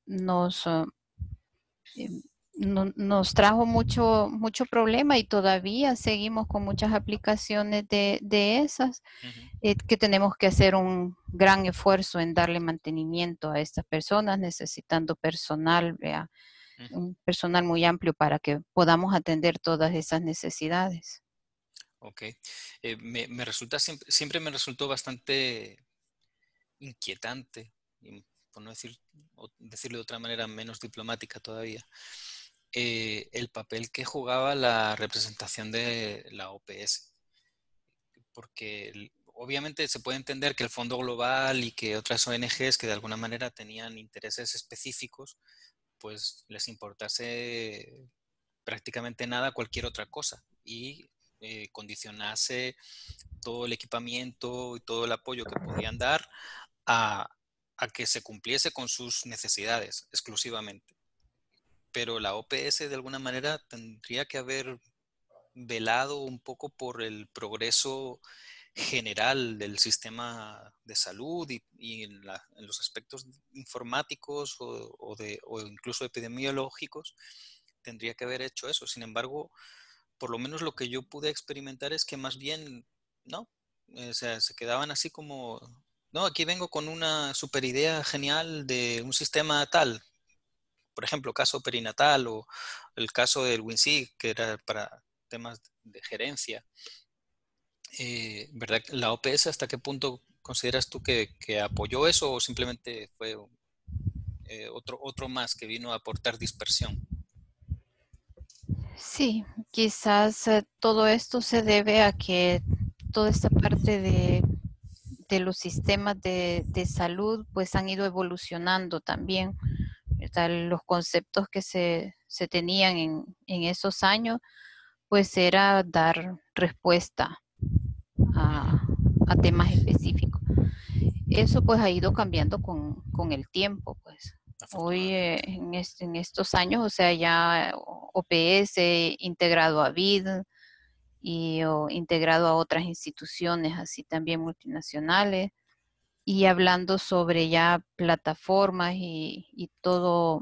eh, nos trajo mucho problema y todavía seguimos con muchas aplicaciones de esas Ujú, que tenemos que hacer un gran esfuerzo en darle mantenimiento a estas personas, necesitando personal, ¿vea? ujú. Un personal muy amplio para que podamos atender todas esas necesidades. Ok. Me resulta, siempre me resultó bastante inquietante, y por no decirlo de otra manera menos diplomática todavía, el papel que jugaba la representación de la OPS. Porque obviamente se puede entender que el Fondo Global y que otras ONGs que de alguna manera tenían intereses específicos, pues les importase prácticamente nada cualquier otra cosa y condicionase todo el equipamiento y todo el apoyo que podían dar a, a que se cumpliese con sus necesidades exclusivamente. Pero la OPS de alguna manera tendría que haber velado un poco por el progreso general del sistema de salud y en los aspectos informáticos o incluso epidemiológicos, tendría que haber hecho eso. Sin embargo, por lo menos lo que yo pude experimentar es que más bien, no, o sea, se quedaban así como, no, aquí vengo con una super idea genial de un sistema tal, por ejemplo, caso perinatal o el caso del WinSig, que era para temas de gerencia. ¿Verdad? ¿La OPS hasta qué punto consideras tú que apoyó eso o simplemente fue otro más que vino a aportar dispersión? Sí, quizás todo esto se debe a que toda esta parte de los sistemas de salud pues han ido evolucionando también. Los conceptos que se tenían en esos años pues era dar respuesta a, a temas específicos. Eso pues ha ido cambiando con el tiempo, pues. Hoy en estos años, o sea, ya OPS integrado a BID y integrado a otras instituciones, así también multinacionales, y hablando sobre ya plataformas y todo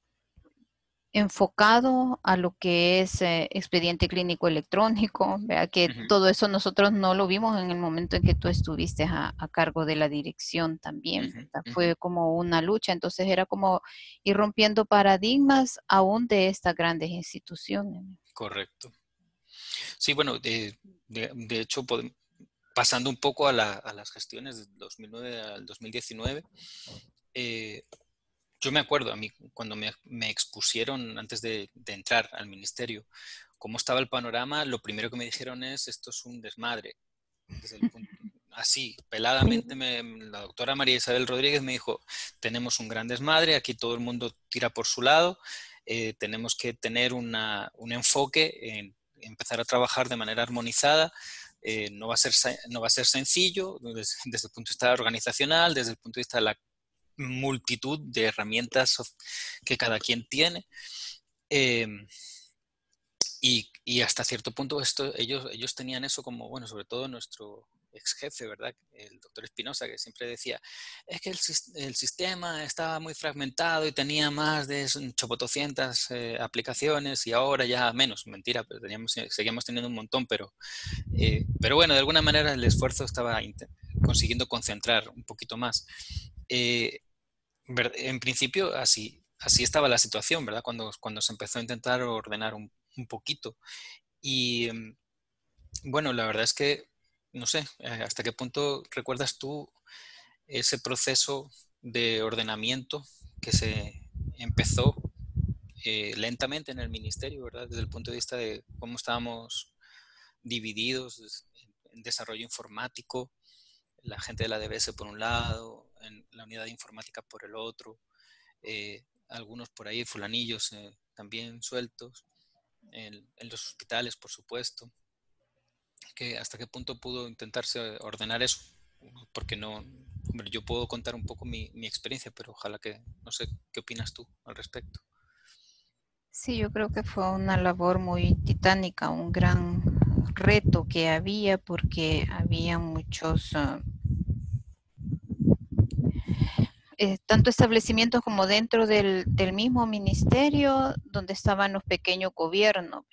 enfocado a lo que es expediente clínico electrónico, vea que todo eso nosotros no lo vimos en el momento en que tú estuviste a cargo de la dirección también, fue como una lucha, entonces era como ir rompiendo paradigmas aún de estas grandes instituciones. Correcto. Sí, bueno, de hecho, pasando un poco a las gestiones del 2009 al 2019, yo me acuerdo a mí cuando me expusieron antes de entrar al ministerio, cómo estaba el panorama, lo primero que me dijeron es, esto es un desmadre. Así, peladamente, la doctora María Isabel Rodríguez me dijo, tenemos un gran desmadre, aquí todo el mundo tira por su lado, tenemos que tener un enfoque en empezar a trabajar de manera armonizada, no va a ser sencillo desde el punto de vista organizacional, desde el punto de vista de la multitud de herramientas que cada quien tiene. Y hasta cierto punto ellos tenían eso como, bueno, sobre todo nuestro ex jefe, ¿verdad? El doctor Espinosa, que siempre decía, es que el sistema estaba muy fragmentado y tenía más de 800 aplicaciones y ahora ya menos, mentira, pero seguíamos teniendo un montón, pero bueno, de alguna manera el esfuerzo estaba consiguiendo concentrar un poquito más. En principio así estaba la situación, ¿verdad? Cuando se empezó a intentar ordenar un poquito. Y bueno, la verdad es que no sé hasta qué punto recuerdas tú ese proceso de ordenamiento que se empezó lentamente en el ministerio, ¿verdad? Desde el punto de vista de cómo estábamos divididos en desarrollo informático, la gente de la DBS por un lado, en la unidad de informática por el otro, algunos por ahí fulanillos también sueltos, en los hospitales, por supuesto. ¿Hasta qué punto pudo intentarse ordenar eso? Porque no, hombre, yo puedo contar un poco mi experiencia, pero ojalá que, no sé, ¿qué opinas tú al respecto? Sí, yo creo que fue una labor muy titánica, un gran reto que había porque había muchos, tanto establecimientos como dentro del mismo ministerio, donde estaban los pequeños gobiernos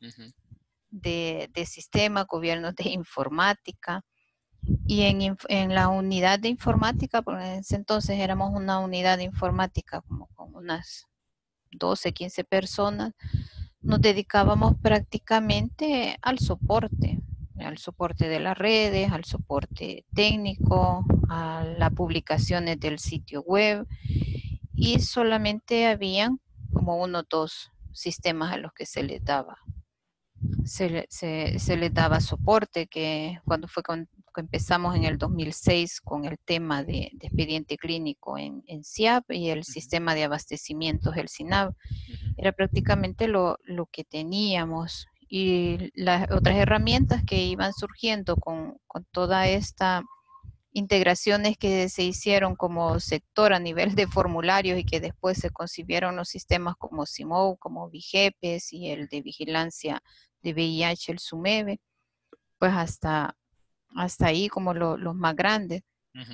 de sistema, gobiernos de informática. Y en la unidad de informática, por ese entonces éramos una unidad de informática como con unas 12, 15 personas, nos dedicábamos prácticamente al soporte de las redes, al soporte técnico, a las publicaciones del sitio web, y solamente habían como 1 o 2 sistemas a los que se les daba soporte, que cuando fue que empezamos en el 2006 con el tema de expediente clínico en SIAP y el sistema de abastecimientos, el SINAB, era prácticamente lo que teníamos. Y las otras herramientas que iban surgiendo con toda esta integraciones que se hicieron como sector a nivel de formularios y que después se concibieron los sistemas como CIMOU, como VIGEPES y el de vigilancia de VIH, el SUMEBE, pues hasta ahí como los más grandes.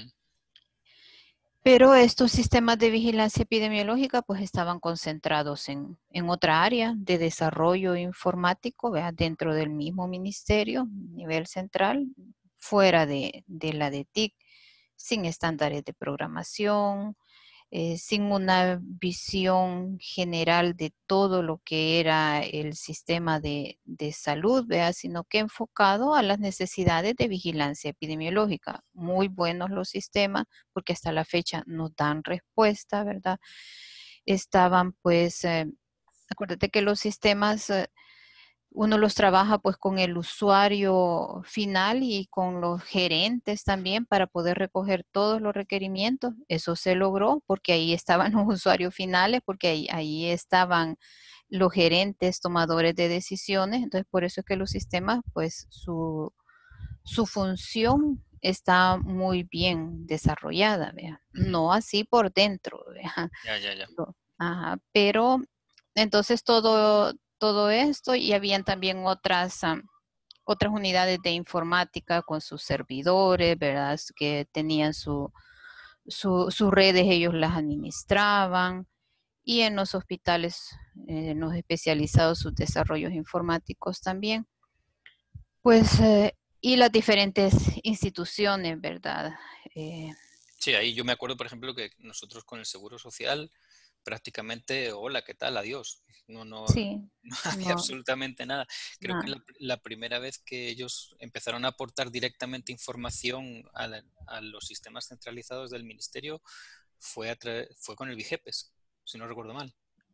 Pero estos sistemas de vigilancia epidemiológica pues estaban concentrados en otra área de desarrollo informático, ¿verdad? Dentro del mismo ministerio, nivel central, fuera de la de TIC, sin estándares de programación, sin una visión general de todo lo que era el sistema de salud, ¿verdad? Sino que enfocado a las necesidades de vigilancia epidemiológica. Muy buenos los sistemas, porque hasta la fecha nos dan respuesta, ¿verdad? Estaban pues, acuérdate que los sistemas uno los trabaja pues con el usuario final y con los gerentes también para poder recoger todos los requerimientos. Eso se logró porque ahí estaban los usuarios finales, porque ahí estaban los gerentes tomadores de decisiones. Entonces, por eso es que los sistemas, pues su función está muy bien desarrollada, ¿vea? No así por dentro, ¿vea? Ya. Ajá, pero entonces todo esto, y habían también otras unidades de informática con sus servidores, ¿verdad? Que tenían sus redes, ellos las administraban, y en los hospitales, en los especializados, sus desarrollos informáticos también. Pues, y las diferentes instituciones, ¿verdad? Sí, ahí yo me acuerdo, por ejemplo, que nosotros con el Seguro Social prácticamente, hola, ¿qué tal? Adiós. Sí, No había no, absolutamente nada. Creo que nada. la primera vez que ellos empezaron a aportar directamente información a los sistemas centralizados del ministerio fue con el Vigepes, si no recuerdo mal,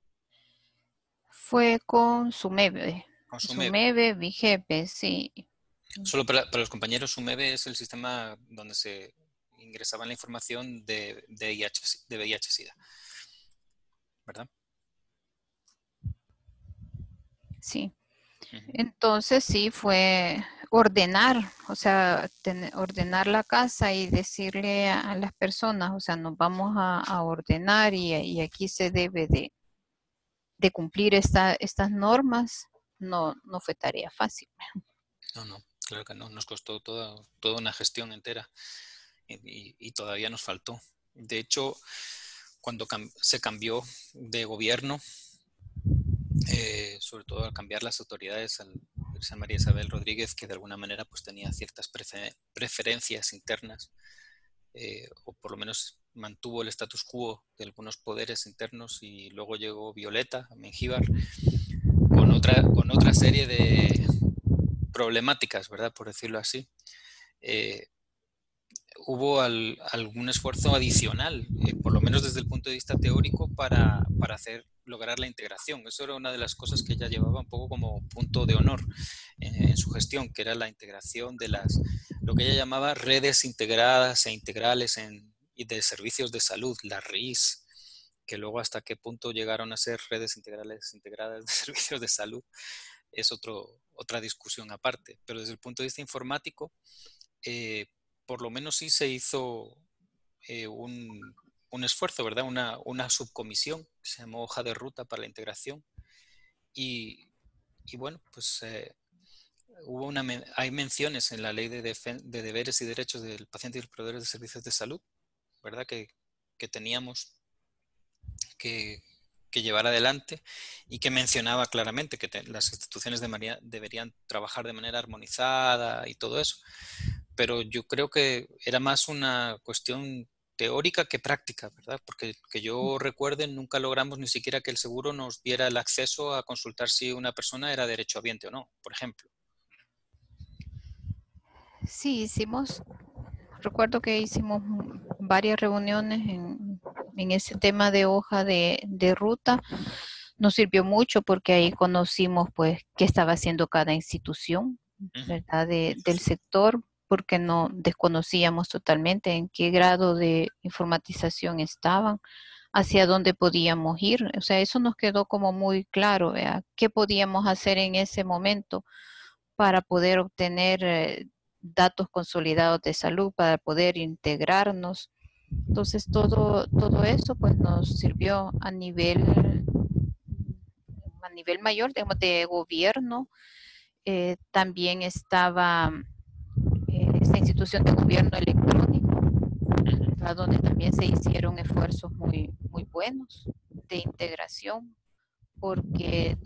Fue con Sumebe, con Sumebe. Sumebe, Vigepe, sí. Solo para los compañeros, Sumebe es el sistema donde se ingresaba la información de VIH-Sida, ¿verdad? Sí. Ujú. Entonces sí fue ordenar, o sea, ordenar la casa y decirle a las personas, o sea, nos vamos a ordenar y aquí se debe de cumplir estas normas. No fue tarea fácil. No, claro que no. Nos costó toda una gestión entera y todavía nos faltó. De hecho, cuando se cambió de gobierno, sobre todo al cambiar las autoridades, al irse a María Isabel Rodríguez, que de alguna manera pues tenía ciertas preferencias internas, o por lo menos mantuvo el status quo de algunos poderes internos, y luego llegó Violeta Mengíbar con otra serie de problemáticas, ¿verdad? Por decirlo así. Hubo algún esfuerzo adicional, por lo menos desde el punto de vista teórico, para lograr la integración. Eso era una de las cosas que ella llevaba un poco como punto de honor en su gestión, que era la integración de lo que ella llamaba redes integradas e integrales y de servicios de salud, las RIS, que luego hasta qué punto llegaron a ser redes integradas de servicios de salud es otra discusión aparte. Pero desde el punto de vista informático, por lo menos sí se hizo un esfuerzo, ¿verdad? Una subcomisión que se llamó Hoja de Ruta para la Integración. Y bueno, pues hay menciones en la Ley de Deberes y Derechos del Paciente y los Proveedores de Servicios de Salud, ¿verdad? Que teníamos que llevar adelante, y que mencionaba claramente que las instituciones deberían trabajar de manera armonizada y todo eso. Pero yo creo que era más una cuestión teórica que práctica, ¿verdad? Porque que yo recuerde, nunca logramos ni siquiera que el seguro nos diera el acceso a consultar si una persona era derechohabiente o no, por ejemplo. Sí, recuerdo que hicimos varias reuniones en ese tema de hoja de ruta. Nos sirvió mucho porque ahí conocimos pues qué estaba haciendo cada institución, ¿verdad? Del sector, porque no desconocíamos totalmente en qué grado de informatización estaban, hacia dónde podíamos ir. O sea, eso nos quedó como muy claro, ¿verdad? ¿Qué podíamos hacer en ese momento para poder obtener datos consolidados de salud, para poder integrarnos? Entonces, todo eso pues nos sirvió a nivel mayor, digamos, de gobierno. También estaba esta institución de gobierno electrónico, donde también se hicieron esfuerzos muy buenos de integración, porque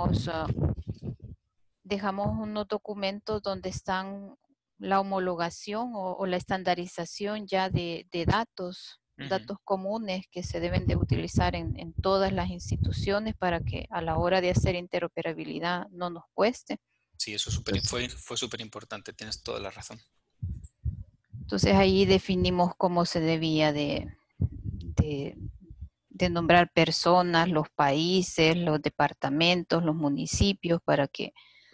dejamos unos documentos donde están la homologación o la estandarización ya de datos comunes que se deben de utilizar en todas las instituciones para que a la hora de hacer interoperabilidad no nos cueste. Sí, eso fue súper importante, tienes toda la razón. Entonces ahí definimos cómo se debía de nombrar personas, los países, los departamentos, los municipios, para que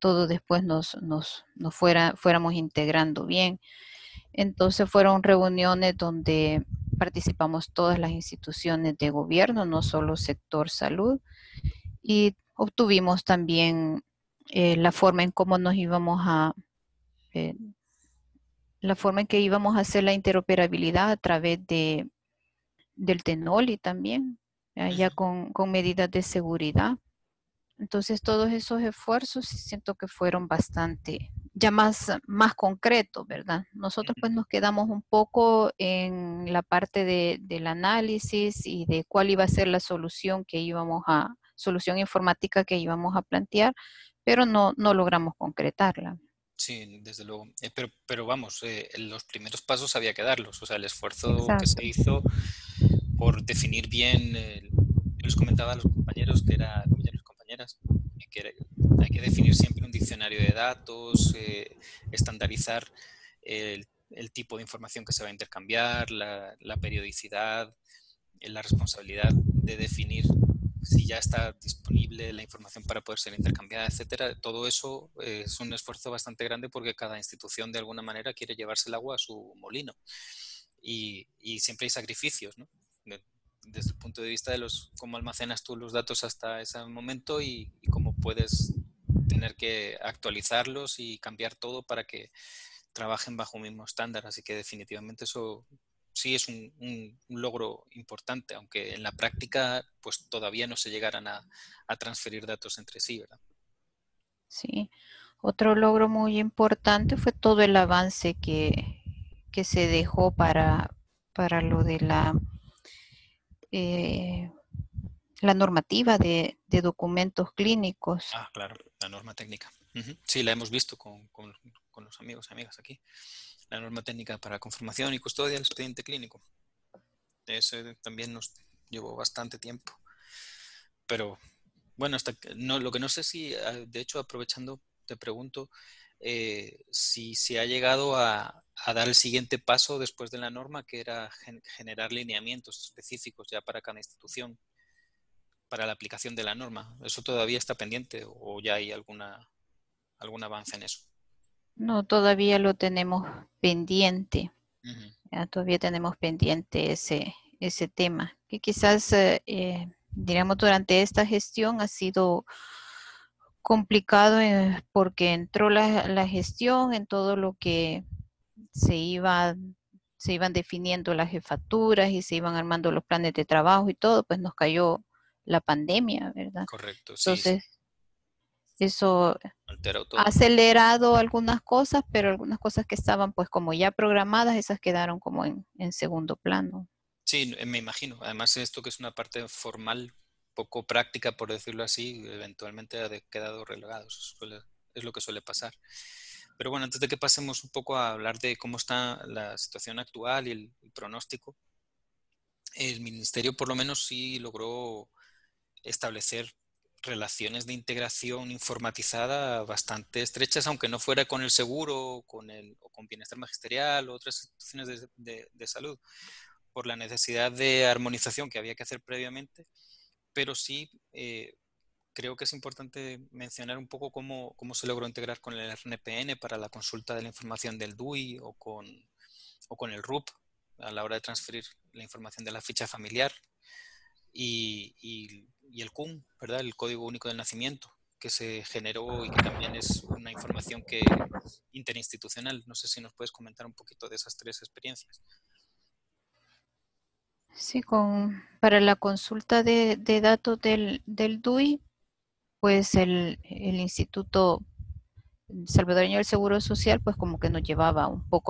todo después fuéramos integrando bien. Entonces fueron reuniones donde participamos todas las instituciones de gobierno, no solo sector salud, y obtuvimos también la forma en cómo nos íbamos eh, la forma en que íbamos a hacer la interoperabilidad a través del TENOLI también, ya con medidas de seguridad. Entonces todos esos esfuerzos siento que fueron bastante, ya más concretos, ¿verdad? Nosotros pues nos quedamos un poco en la parte del análisis y de cuál iba a ser la solución solución informática que íbamos a plantear, pero no logramos concretarla. Sí, desde luego. Pero vamos, los primeros pasos había que darlos. O sea, el esfuerzo que Exacto. se hizo por definir bien, yo les comentaba a los compañeros compañeros y compañeras, hay que definir siempre un diccionario de datos, estandarizar el tipo de información que se va a intercambiar, la periodicidad, la responsabilidad de definir si ya está disponible la información para poder ser intercambiada, etcétera. Todo eso es un esfuerzo bastante grande porque cada institución de alguna manera quiere llevarse el agua a su molino y siempre hay sacrificios, ¿no? Desde el punto de vista de cómo almacenas tú los datos hasta ese momento y cómo puedes tener que actualizarlos y cambiar todo para que trabajen bajo un mismo estándar. Así que definitivamente eso sí es un logro importante, aunque en la práctica pues todavía no se llegaran a transferir datos entre sí, ¿verdad? Sí. Otro logro muy importante fue todo el avance que se dejó para lo de la normativa de documentos clínicos. Ah, claro, la norma técnica. Sí, la hemos visto con los amigos y amigas aquí. La norma técnica para conformación y custodia del expediente clínico. Eso también nos llevó bastante tiempo. Pero bueno, lo que no sé si, de hecho, aprovechando, te pregunto si se ha llegado a dar el siguiente paso después de la norma, que era generar lineamientos específicos ya para cada institución, para la aplicación de la norma. ¿Eso todavía está pendiente o ya hay algún avance en eso? No, todavía lo tenemos pendiente. Uh-huh. Todavía tenemos pendiente ese tema, que quizás, diríamos, durante esta gestión ha sido complicado porque entró la gestión en todo lo que se iban definiendo las jefaturas y se iban armando los planes de trabajo y todo, pues nos cayó la pandemia, ¿verdad? Correcto, sí. Entonces, eso alteró todo. Ha acelerado algunas cosas, pero algunas cosas que estaban pues como ya programadas, esas quedaron como en segundo plano. Sí, me imagino. Además, esto que es una parte formal, poco práctica, por decirlo así, eventualmente ha quedado relegado. Es lo que suele pasar. Pero bueno, antes de que pasemos un poco a hablar de cómo está la situación actual y el pronóstico, el Ministerio por lo menos sí logró establecer relaciones de integración informatizada bastante estrechas, aunque no fuera con el seguro o con Bienestar Magisterial o otras instituciones de salud, por la necesidad de armonización que había que hacer previamente, pero sí creo que es importante mencionar un poco cómo se logró integrar con el RNPN para la consulta de la información del DUI o con el RUP a la hora de transferir la información de la ficha familiar y el CUM, ¿verdad? El Código Único del Nacimiento, que se generó y que también es una información interinstitucional. No sé si nos puedes comentar un poquito de esas tres experiencias. Sí, para la consulta de datos del DUI, pues el Instituto Salvadoreño del Seguro Social, pues como que nos llevaba un poco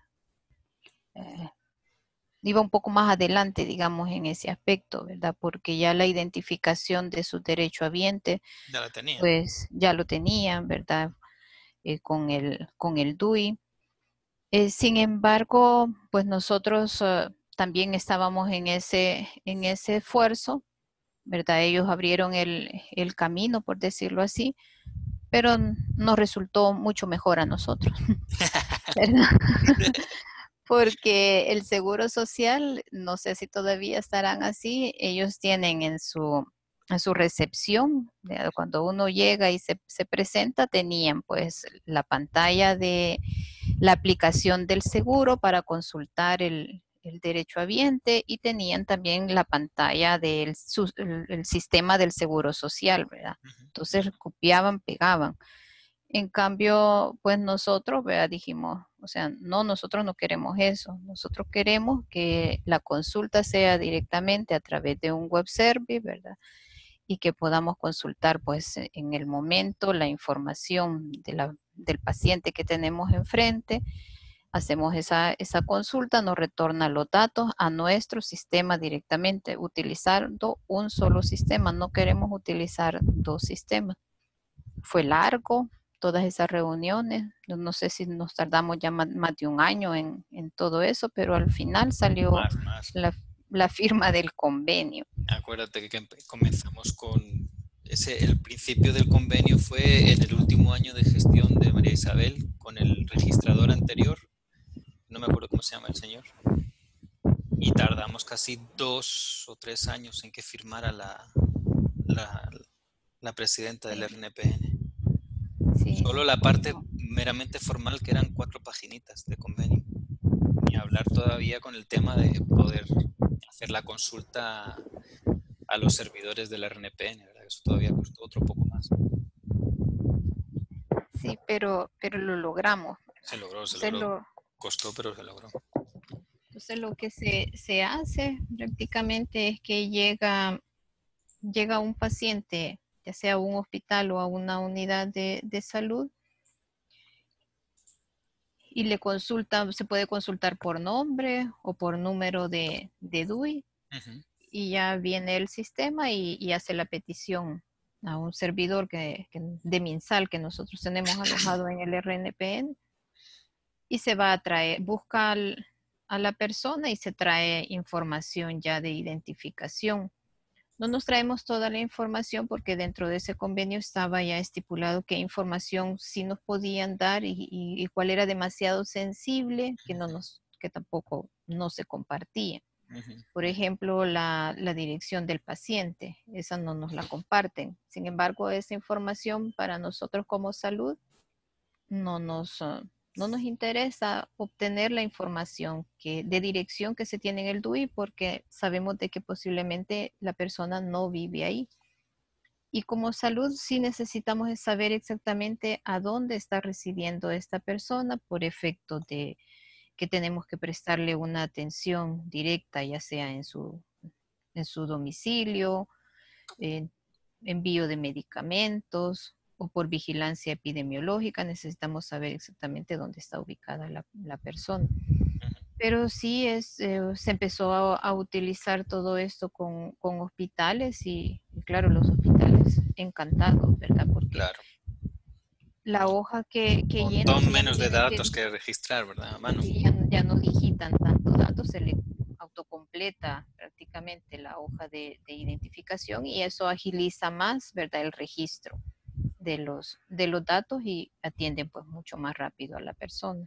iba un poco más adelante, digamos, en ese aspecto, ¿verdad? Porque ya la identificación de su derecho habiente, Ya la tenían. pues ya lo tenían, ¿verdad? Con el DUI. Sin embargo, pues nosotros también estábamos en ese esfuerzo, ¿verdad? Ellos abrieron el camino, por decirlo así, pero nos resultó mucho mejor a nosotros, ¿verdad? Porque el Seguro Social, no sé si todavía estarán así, ellos tienen en su a su recepción, cuando uno llega y se presenta, tenían pues la pantalla de la aplicación del seguro para consultar el derechohabiente y tenían también la pantalla del el sistema del seguro social, ¿verdad? Entonces copiaban, pegaban. En cambio, pues nosotros, ¿verdad? Dijimos, o sea, no, nosotros no queremos eso. Nosotros queremos que la consulta sea directamente a través de un web service, ¿verdad? Y que podamos consultar, pues, en el momento la información del paciente que tenemos enfrente. Hacemos esa consulta, nos retorna los datos a nuestro sistema directamente, utilizando un solo sistema. No queremos utilizar dos sistemas. Fue largo, todas esas reuniones. No sé si nos tardamos ya más de un año en todo eso, pero al final salió Más. la firma del convenio. Acuérdate que comenzamos con el principio del convenio fue en el último año de gestión de María Isabel con el registrador anterior, no me acuerdo cómo se llama el señor, y tardamos casi 2 o 3 años en que firmara la presidenta del RNPN. Sí. Solo la parte meramente formal, que eran 4 paginitas de convenio. Y hablar todavía con el tema de poder hacer la consulta a los servidores del RNPN, ¿verdad? Eso todavía costó otro poco más. Sí, pero lo logramos. Se logró. Costó, pero se logró. Entonces lo que se hace prácticamente es que llega un paciente, ya sea a un hospital o a una unidad de salud, y le consulta, se puede consultar por nombre o por número de DUI, y ya viene el sistema y hace la petición a un servidor de MinSal que nosotros tenemos alojado en el RNPN, y se va a traer, busca a la persona y se trae información ya de identificación. No nos traemos toda la información porque dentro de ese convenio estaba ya estipulado qué información sí nos podían dar y cuál era demasiado sensible, que tampoco no se compartía. Por ejemplo, la dirección del paciente, esa no nos la comparten. Sin embargo, esa información para nosotros como salud no nos interesa obtener la información de dirección que se tiene en el DUI, porque sabemos de que posiblemente la persona no vive ahí. Y como salud sí necesitamos saber exactamente a dónde está residiendo esta persona por efecto de que tenemos que prestarle una atención directa, ya sea en su domicilio, envío de medicamentos o por vigilancia epidemiológica. Necesitamos saber exactamente dónde está ubicada la persona. Pero sí se empezó a utilizar todo esto con hospitales y claro, los hospitales encantados, ¿verdad? Porque claro, la hoja que un llenan... montón menos de datos que registrar, ¿verdad? A mano. Ya no digitan tantos datos, se le autocompleta prácticamente la hoja de identificación y eso agiliza más, ¿verdad? El registro de los datos y atienden pues mucho más rápido a la persona.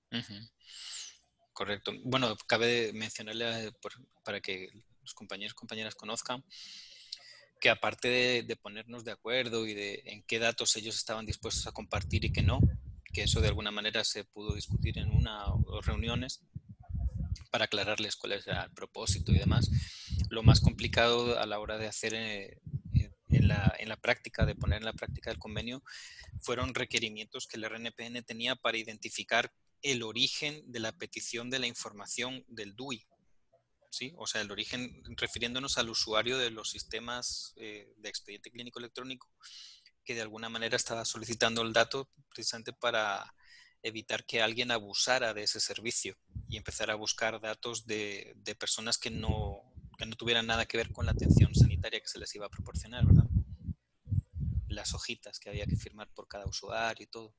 Correcto. Bueno, cabe mencionarle para que los compañeros y compañeras conozcan que aparte de ponernos de acuerdo y de en qué datos ellos estaban dispuestos a compartir y qué no, que eso de alguna manera se pudo discutir en una o dos reuniones para aclararles cuál era el propósito y demás. Lo más complicado a la hora de hacer en la práctica, de poner en la práctica el convenio, fueron requerimientos que el RNPN tenía para identificar el origen de la petición de la información del DUI. ¿Sí? O sea, el origen refiriéndonos al usuario de los sistemas de expediente clínico electrónico que de alguna manera estaba solicitando el dato precisamente para evitar que alguien abusara de ese servicio y empezar a buscar datos de personas que no tuvieran nada que ver con la atención sanitaria que se les iba a proporcionar, ¿verdad? Las hojitas que había que firmar por cada usuario y todo.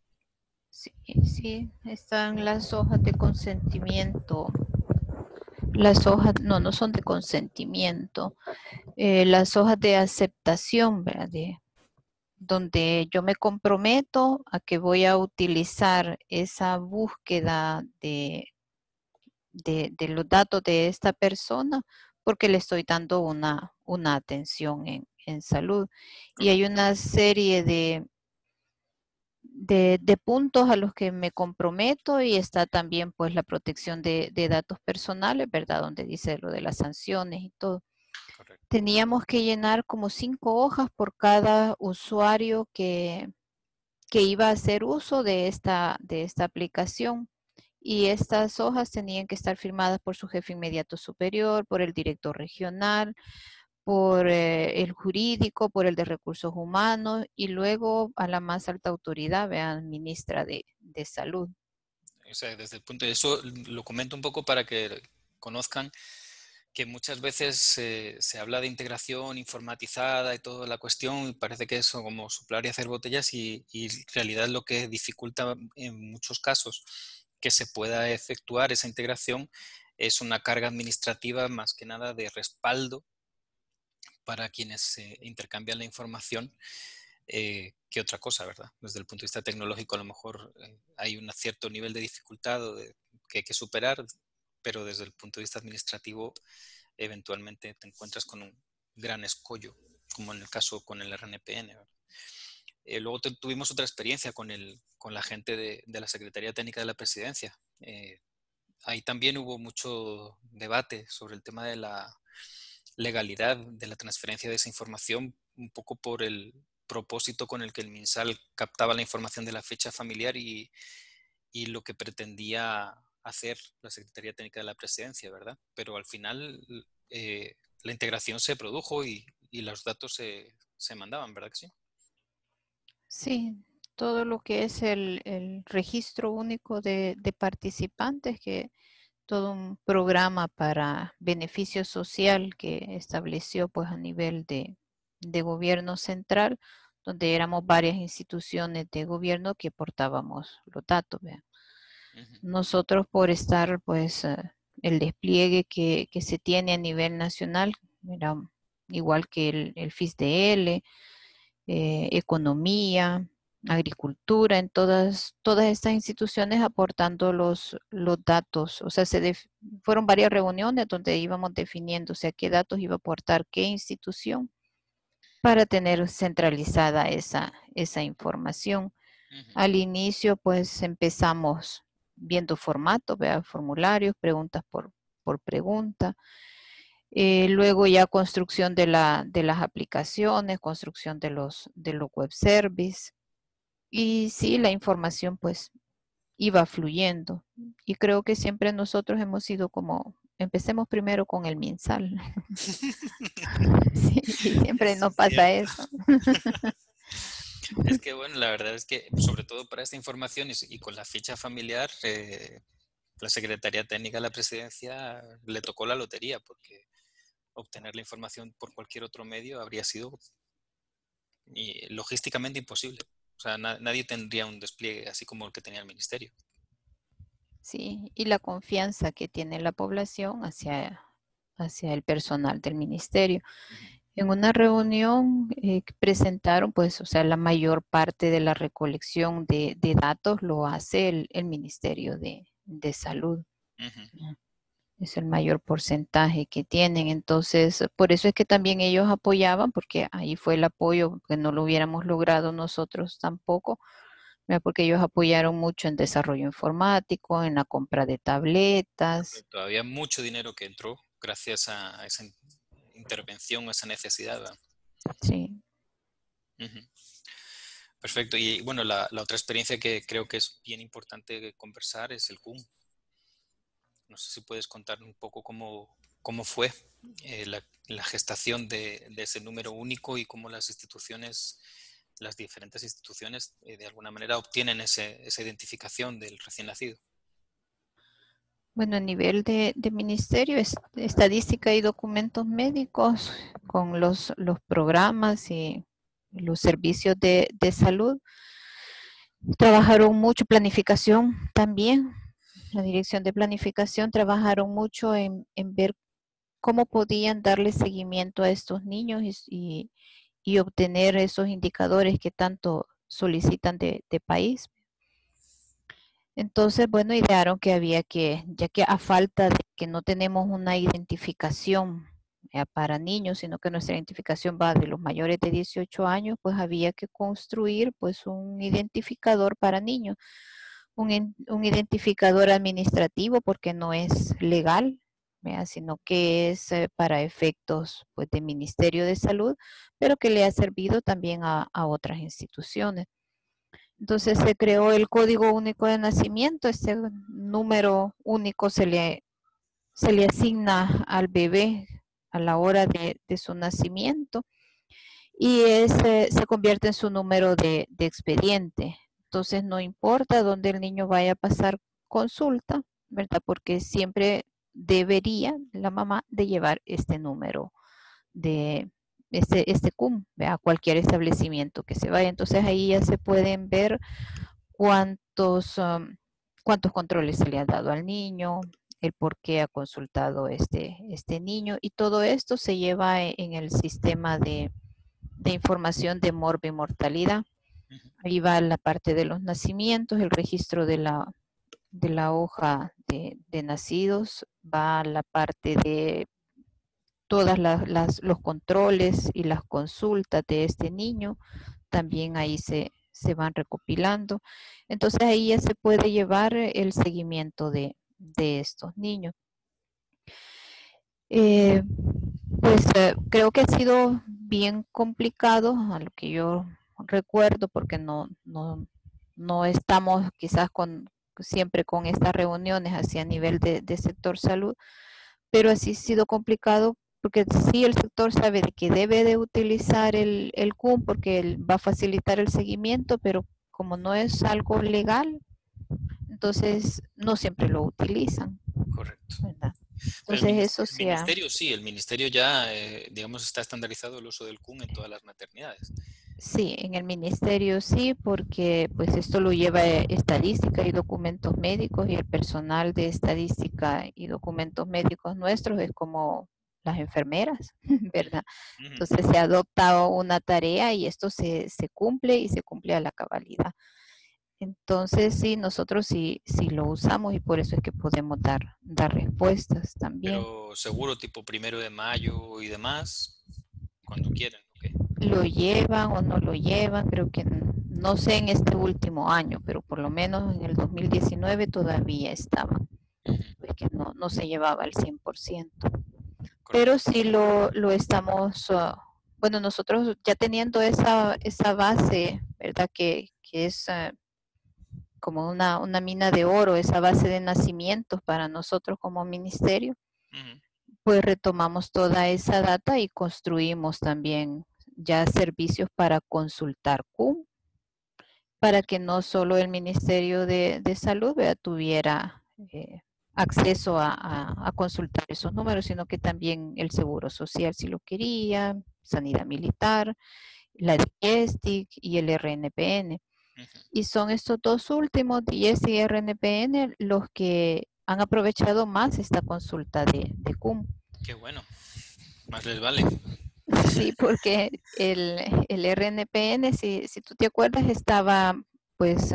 Sí, están las hojas de consentimiento. Las hojas, no son de consentimiento. Las hojas de aceptación, ¿verdad? Donde yo me comprometo a que voy a utilizar esa búsqueda de los datos de esta persona porque le estoy dando una atención en salud. Y hay Correcto. una serie de puntos a los que me comprometo, y está también pues la protección de datos personales, ¿verdad? Donde dice lo de las sanciones y todo. Correcto. Teníamos que llenar como 5 hojas por cada usuario que iba a hacer uso de esta aplicación. Y estas hojas tenían que estar firmadas por su jefe inmediato superior, por el director regional, por el jurídico, por el de recursos humanos y luego a la más alta autoridad, vean, ministra de salud. O sea, desde el punto de eso, lo comento un poco para que conozcan que muchas veces se habla de integración informatizada y toda la cuestión, y parece que eso como soplar y hacer botellas, y en realidad lo que dificulta en muchos casos que se pueda efectuar esa integración es una carga administrativa más que nada de respaldo para quienes intercambian la información, que otra cosa, ¿verdad? Desde el punto de vista tecnológico a lo mejor hay un cierto nivel de dificultad que hay que superar, pero desde el punto de vista administrativo eventualmente te encuentras con un gran escollo, como en el caso con el RNPN, ¿verdad? Luego tuvimos otra experiencia con la gente de la Secretaría Técnica de la Presidencia. Ahí también hubo mucho debate sobre el tema de la legalidad de la transferencia de esa información, un poco por el propósito con el que el MinSal captaba la información de la fecha familiar y lo que pretendía hacer la Secretaría Técnica de la Presidencia, ¿verdad? Pero al final la integración se produjo y los datos se mandaban, ¿verdad que sí? Sí, todo lo que es el registro único de participantes, que todo un programa para beneficio social que estableció pues a nivel de gobierno central, donde éramos varias instituciones de gobierno que portábamos los datos, ¿vean? Nosotros, por estar pues el despliegue que se tiene a nivel nacional, era igual que el FISDL, economía, agricultura, en todas estas instituciones aportando los datos. O sea, fueron varias reuniones donde íbamos definiendo, o sea, qué datos iba a aportar qué institución para tener centralizada esa información. Al inicio, pues empezamos viendo formatos, formularios, preguntas por pregunta. Luego ya construcción de las aplicaciones, construcción de los web service. Y sí, la información pues iba fluyendo. Y creo que siempre nosotros hemos sido como, empecemos primero con el MinSal. Sí, y siempre Es nos pasa cierto. eso. Es que, bueno, la verdad es que, sobre todo para esta información y con la ficha familiar, la Secretaría Técnica de la Presidencia le tocó la lotería, porque obtener la información por cualquier otro medio habría sido logísticamente imposible. O sea, nadie tendría un despliegue así como el que tenía el ministerio. Sí, y la confianza que tiene la población hacia el personal del ministerio. En una reunión presentaron, pues, o sea, la mayor parte de la recolección de datos lo hace el Ministerio de Salud. Es el mayor porcentaje que tienen. Entonces, por eso es que también ellos apoyaban, porque ahí fue el apoyo, que no lo hubiéramos logrado nosotros tampoco, porque ellos apoyaron mucho en desarrollo informático, en la compra de tabletas. Todavía mucho dinero que entró gracias a esa intervención, a esa necesidad, ¿verdad? Sí. Perfecto. Y bueno, la otra experiencia que creo que es bien importante conversar es el CUM. No sé si puedes contar un poco cómo fue la gestación de ese número único y cómo las diferentes instituciones, de alguna manera obtienen esa identificación del recién nacido. Bueno, a nivel de ministerio, estadística y documentos médicos, con los programas y los servicios de salud, trabajaron mucho, planificación también. La dirección de planificación trabajaron mucho en ver cómo podían darle seguimiento a estos niños y obtener esos indicadores que tanto solicitan de país. Entonces, bueno, idearon que había ya que a falta de que no tenemos una identificación para niños, sino que nuestra identificación va de los mayores de 18 años, pues había que construir pues un identificador para niños, un identificador administrativo porque no es legal, sino que es para efectos pues del Ministerio de Salud, pero que le ha servido también a otras instituciones. Entonces se creó el Código Único de Nacimiento. Este número único se le asigna al bebé a la hora de su nacimiento y se convierte en su número de expediente. Entonces no importa dónde el niño vaya a pasar consulta, ¿verdad? Porque siempre debería la mamá de llevar este número de este CUM a cualquier establecimiento que se vaya. Entonces ahí ya se pueden ver cuántos controles se le ha dado al niño, el por qué ha consultado este niño, y todo esto se lleva en el sistema de información de mortalidad. Ahí va la parte de los nacimientos, el registro de la hoja de nacidos, va la parte de todas los controles y las consultas de este niño, también ahí se van recopilando. Entonces ahí ya se puede llevar el seguimiento de estos niños. Creo que ha sido bien complicado, a lo que yo recuerdo, porque no estamos quizás siempre con estas reuniones así a nivel de sector salud, pero así ha sido complicado porque sí el sector sabe de que debe de utilizar el CUM porque él va a facilitar el seguimiento, pero como no es algo legal, entonces no siempre lo utilizan. Correcto. ¿Verdad? Entonces eso sí. El ministerio ya, digamos, está estandarizado el uso del CUM en todas las maternidades. Sí, en el ministerio sí, porque pues esto lo lleva estadística y documentos médicos, y el personal de estadística y documentos médicos nuestros es como las enfermeras, ¿verdad? Entonces se ha adoptado una tarea y esto se cumple y se cumple a la cabalidad. Entonces sí, nosotros sí lo usamos y por eso es que podemos dar respuestas también. Pero seguro tipo 1 de mayo y demás, cuando quieren. Okay. Lo llevan o no lo llevan, creo que no sé en este último año, pero por lo menos en el 2019 todavía estaba, pues que no se llevaba al 100%. Correcto. Pero sí lo estamos, bueno, nosotros ya teniendo esa base, ¿verdad? Que es como una mina de oro, esa base de nacimientos para nosotros como ministerio, pues retomamos toda esa data y construimos también ya servicios para consultar CUM, para que no solo el Ministerio de Salud tuviera acceso a consultar esos números, sino que también el Seguro Social si lo quería, Sanidad Militar, la DIESTIC y el RNPN. Y son estos dos últimos, DIESTIC y RNPN, los que han aprovechado más esta consulta de CUM. Qué bueno, más les vale. Sí, porque el RNPN, si tú te acuerdas, estaba pues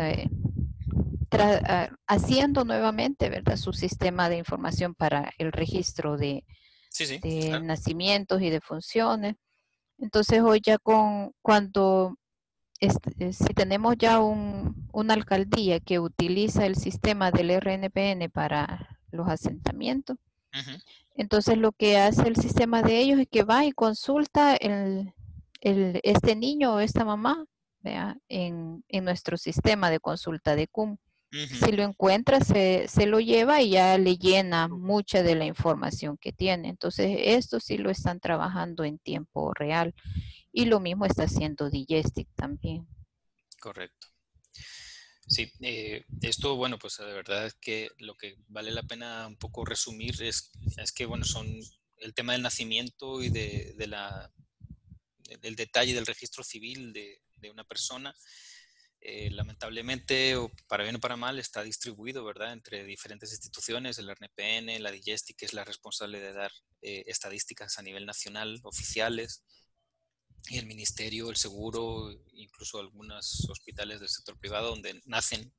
haciendo nuevamente, ¿verdad?, su sistema de información para el registro de claro, nacimientos y de funciones. Entonces hoy ya cuando si tenemos ya una alcaldía que utiliza el sistema del RNPN para los asentamientos, entonces lo que hace el sistema de ellos es que va y consulta este niño o esta mamá, ¿vea?, en nuestro sistema de consulta de CUM. Si lo encuentra, se lo lleva y ya le llena mucha de la información que tiene. Entonces esto sí lo están trabajando en tiempo real. Y lo mismo está haciendo DIESTIC también. Correcto. Sí, esto, bueno, pues de verdad es que lo que vale la pena un poco resumir es que, bueno, son el tema del nacimiento y del detalle del registro civil de una persona. Lamentablemente, o para bien o para mal, está distribuido, ¿verdad?, entre diferentes instituciones, el RNPN, la DIESTIC, que es la responsable de dar estadísticas a nivel nacional, oficiales, y el ministerio, el seguro, incluso algunos hospitales del sector privado donde nacen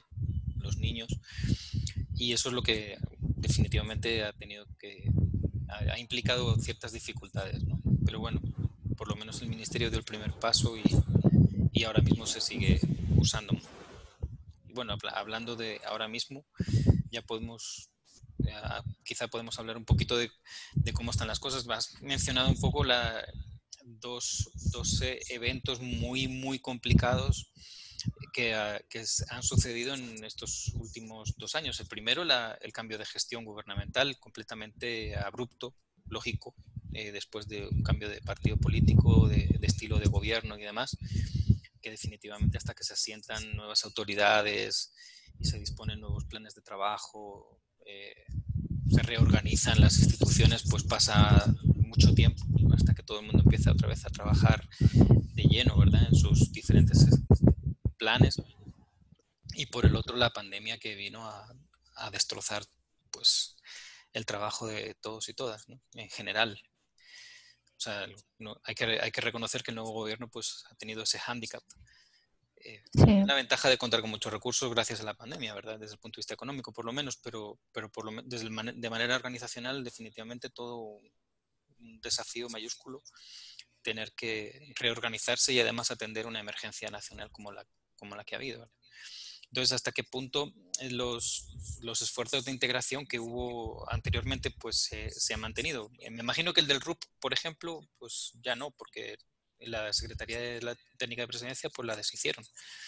los niños. Y eso es lo que definitivamente ha tenido que ha implicado ciertas dificultades, ¿no? Pero bueno, por lo menos el Ministerio dio el primer paso y ahora mismo se sigue usando. Y bueno, hablando de ahora mismo, ya quizá podemos hablar un poquito de cómo están las cosas. Has mencionado un poco dos eventos muy complicados que han sucedido en estos últimos 2 años. El primero, el cambio de gestión gubernamental completamente abrupto, lógico, después de un cambio de partido político, de estilo de gobierno y demás, que definitivamente hasta que se asientan nuevas autoridades y se disponen nuevos planes de trabajo, se reorganizan las instituciones, pues pasa mucho tiempo hasta que todo el mundo empieza otra vez a trabajar de lleno, ¿verdad?, en sus diferentes planes. Y por el otro, la pandemia que vino a destrozar, pues, el trabajo de todos y todas, ¿no?, en general. O sea, hay que reconocer que el nuevo gobierno, pues, ha tenido ese hándicap. Sí. La ventaja de contar con muchos recursos gracias a la pandemia, ¿verdad?, desde el punto de vista económico, por lo menos, pero de manera organizacional, definitivamente todo un desafío mayúsculo tener que reorganizarse y además atender una emergencia nacional como la que ha habido, ¿verdad? Entonces, ¿hasta qué punto los esfuerzos de integración que hubo anteriormente pues se han mantenido? Me imagino que el del RUP, por ejemplo, pues ya no, porque la Secretaría de la Técnica de Presidencia pues la deshicieron.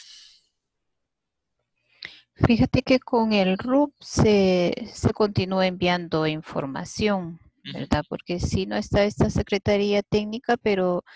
Fíjate que con el RUP se continúa enviando información, ¿verdad? Porque sí no está esta Secretaría Técnica, pero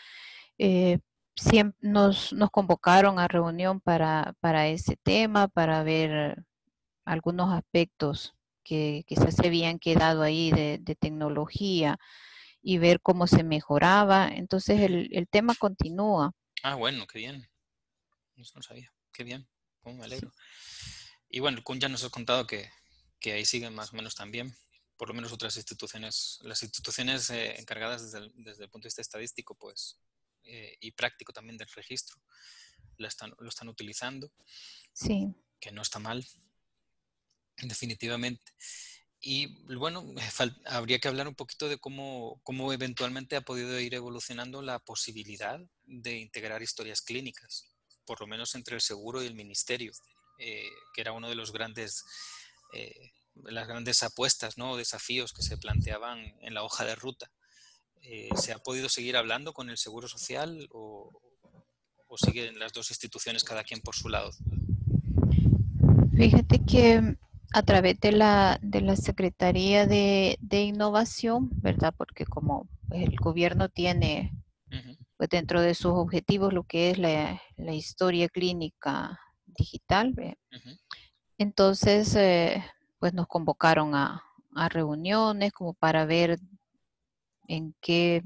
nos convocaron a reunión para ese tema, para ver algunos aspectos que quizás se habían quedado ahí de tecnología y ver cómo se mejoraba. Entonces el tema continúa. Ah, bueno, qué bien. Eso no sabía. Qué bien. Oh, me alegro. Sí. Y bueno, Kun ya nos ha contado que ahí siguen más o menos también. Por lo menos otras instituciones, las instituciones encargadas desde el punto de vista estadístico, pues, y práctico también del registro, lo están utilizando. Sí. Que no está mal, definitivamente. Y bueno, habría que hablar un poquito de cómo eventualmente ha podido ir evolucionando la posibilidad de integrar historias clínicas, por lo menos entre el seguro y el ministerio, que era uno de los las grandes apuestas, ¿no?, desafíos que se planteaban en la hoja de ruta. ¿Se ha podido seguir hablando con el Seguro Social o siguen las dos instituciones cada quien por su lado? Fíjate que a través de la Secretaría de Innovación, ¿verdad? Porque como el gobierno tiene pues, dentro de sus objetivos lo que es la historia clínica digital, entonces pues nos convocaron a reuniones como para ver en qué,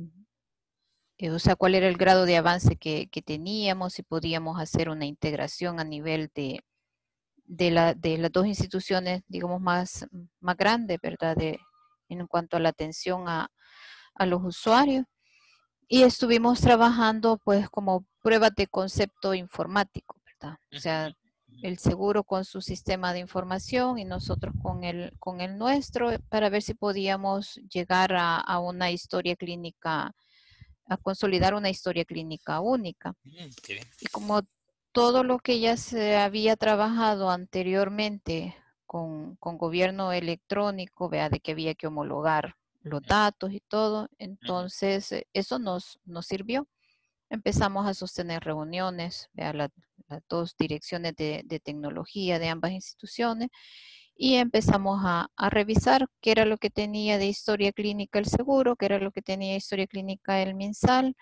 o sea, cuál era el grado de avance que teníamos, si podíamos hacer una integración a nivel de las dos instituciones, digamos, más grandes, ¿verdad? En cuanto a la atención a los usuarios. Y estuvimos trabajando, pues, como pruebas de concepto informático, ¿verdad? O sea, el seguro con su sistema de información y nosotros con el nuestro, para ver si podíamos llegar a una historia clínica, a consolidar una historia clínica única. Y como todo lo que ya se había trabajado anteriormente con gobierno electrónico, vea, de que había que homologar los datos y todo, entonces eso nos sirvió. Empezamos a sostener reuniones, vea, las dos direcciones de tecnología de ambas instituciones, y empezamos a revisar qué era lo que tenía de historia clínica el seguro, qué era lo que tenía de historia clínica el MinSal,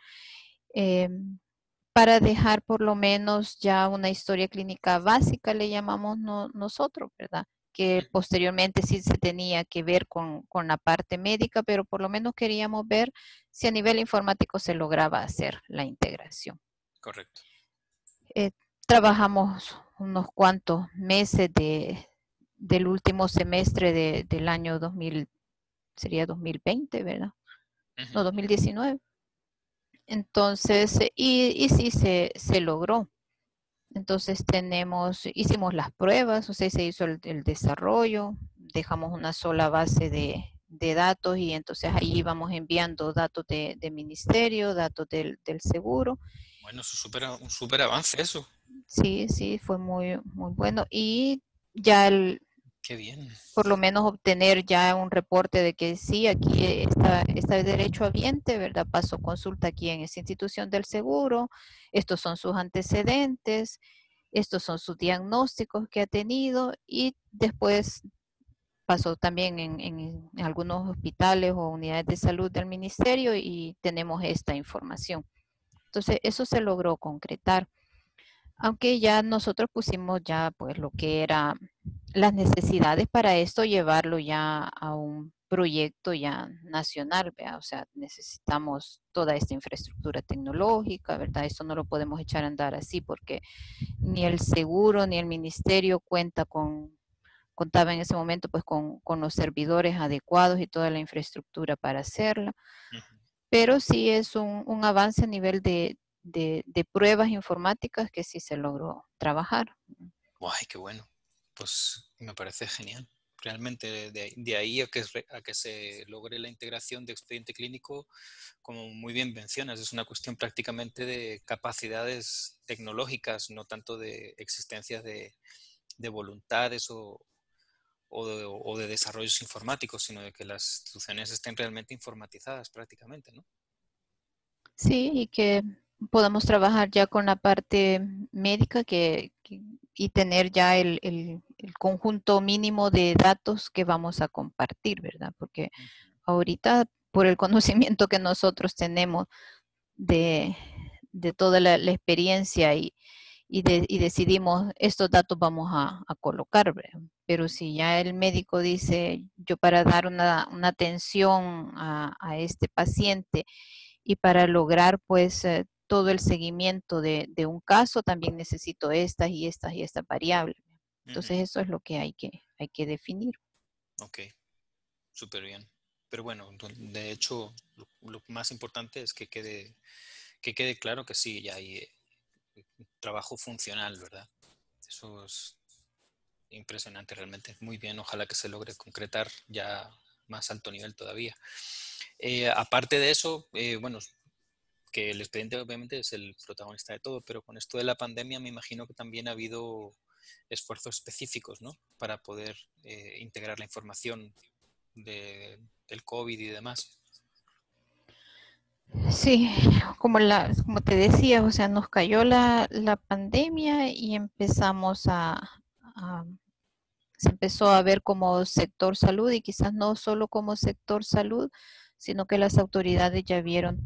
para dejar por lo menos ya una historia clínica básica, le llamamos nosotros, ¿verdad? Que posteriormente sí se tenía que ver con la parte médica, pero por lo menos queríamos ver si a nivel informático se lograba hacer la integración. Correcto. Trabajamos unos cuantos meses del último semestre del año 2020, ¿verdad? No, 2019. Entonces, y sí se logró. Entonces hicimos las pruebas, o sea, se hizo el desarrollo, dejamos una sola base de de datos, y entonces ahí íbamos enviando datos de ministerio, datos del seguro. Bueno, eso es un súper avance eso. Sí, sí, fue muy, muy bueno. Y ya Qué bien. por lo menos obtener ya un reporte de que sí, aquí está el derecho habiente, ¿verdad? Pasó consulta aquí en esa institución del seguro, estos son sus antecedentes, estos son sus diagnósticos que ha tenido, y después pasó también en algunos hospitales o unidades de salud del ministerio y tenemos esta información. Entonces, eso se logró concretar. Aunque ya nosotros pusimos ya pues lo que era las necesidades para esto, llevarlo ya a un proyecto ya nacional, ¿verdad? O sea, necesitamos toda esta infraestructura tecnológica, ¿verdad? Esto no lo podemos echar a andar así porque ni el seguro ni el ministerio contaba en ese momento pues con los servidores adecuados y toda la infraestructura para hacerlo. Pero sí es un avance a nivel de pruebas informáticas que sí se logró trabajar. ¡Ay, qué bueno! Pues me parece genial. Realmente de ahí a que se logre la integración de expediente clínico, como muy bien mencionas, es una cuestión prácticamente de capacidades tecnológicas, no tanto de existencia de voluntades o de desarrollos informáticos, sino de que las instituciones estén realmente informatizadas prácticamente, ¿no? Sí, y que podamos trabajar ya con la parte médica y tener ya el conjunto mínimo de datos que vamos a compartir, ¿verdad? Porque ahorita, por el conocimiento que nosotros tenemos de, de toda la experiencia y decidimos estos datos vamos a colocar, ¿verdad? Pero si ya el médico dice, yo para dar una atención a este paciente y para lograr pues todo el seguimiento de un caso, también necesito estas y estas y estas variables. Entonces eso es lo que hay que definir. Ok, súper bien. Pero bueno, de hecho, lo más importante es que quede claro que sí, ya hay trabajo funcional, ¿verdad? Eso es impresionante realmente. Muy bien, ojalá que se logre concretar ya más alto nivel todavía. Aparte de eso, bueno, que el expediente obviamente es el protagonista de todo, pero con esto de la pandemia me imagino que también ha habido esfuerzos específicos, ¿no? Para poder integrar la información del COVID y demás. Sí, como te decía, o sea, nos cayó la pandemia y se empezó a ver como sector salud, y quizás no solo como sector salud, sino que las autoridades ya vieron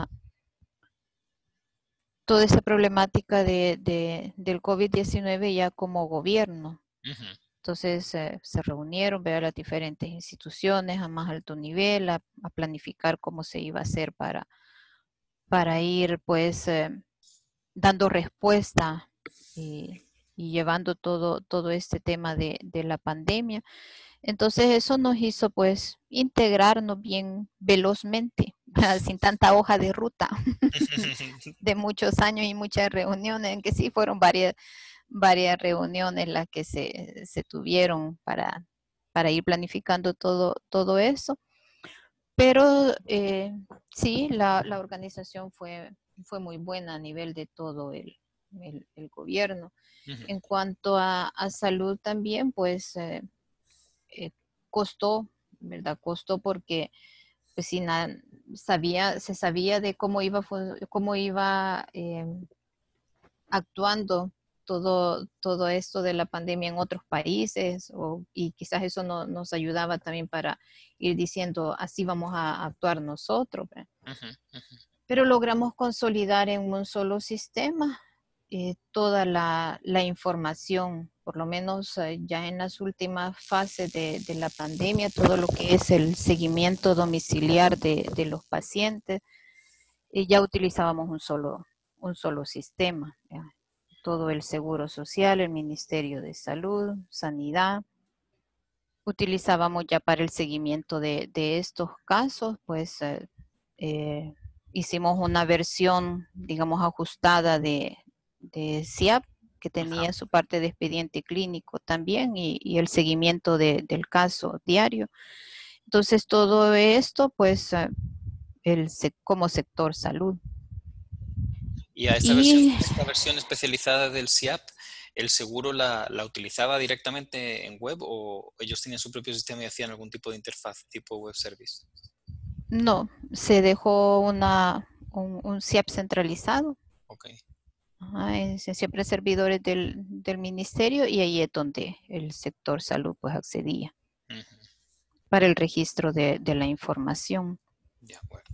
toda esa problemática del COVID-19 ya como gobierno. Entonces se reunieron, ver las diferentes instituciones a más alto nivel, a planificar cómo se iba a hacer para ir pues dando respuesta y llevando todo este tema de la pandemia. Entonces eso nos hizo pues integrarnos bien velozmente, sin tanta hoja de ruta de muchos años y muchas reuniones, en que sí fueron varias reuniones las que se tuvieron para ir planificando todo eso. Pero sí, la organización fue muy buena a nivel de todo el gobierno. En cuanto a salud también, pues costó, ¿verdad? Costó porque pues sí, se sabía de cómo iba actuando todo esto de la pandemia en otros países, y quizás eso nos ayudaba también para ir diciendo, así vamos a actuar nosotros. Pero logramos consolidar en un solo sistema toda la información, por lo menos ya en las últimas fases de la pandemia, todo lo que es el seguimiento domiciliar de los pacientes, ya utilizábamos un solo sistema. ¿Ya? Todo el Seguro Social, el Ministerio de Salud, Sanidad. Utilizábamos ya para el seguimiento de estos casos, pues hicimos una versión, digamos, ajustada de SIAP, que tenía su parte de expediente clínico también y el seguimiento del caso diario. Entonces, todo esto, pues, como sector salud. Y a Y esta versión especializada del SIAP, ¿el seguro la utilizaba directamente en web o ellos tenían su propio sistema y hacían algún tipo de interfaz, tipo web service? no, se dejó un SIAP centralizado. Ok. Ajá, siempre servidores del ministerio, y ahí es donde el sector salud pues accedía Ujú. para el registro de la información. De acuerdo.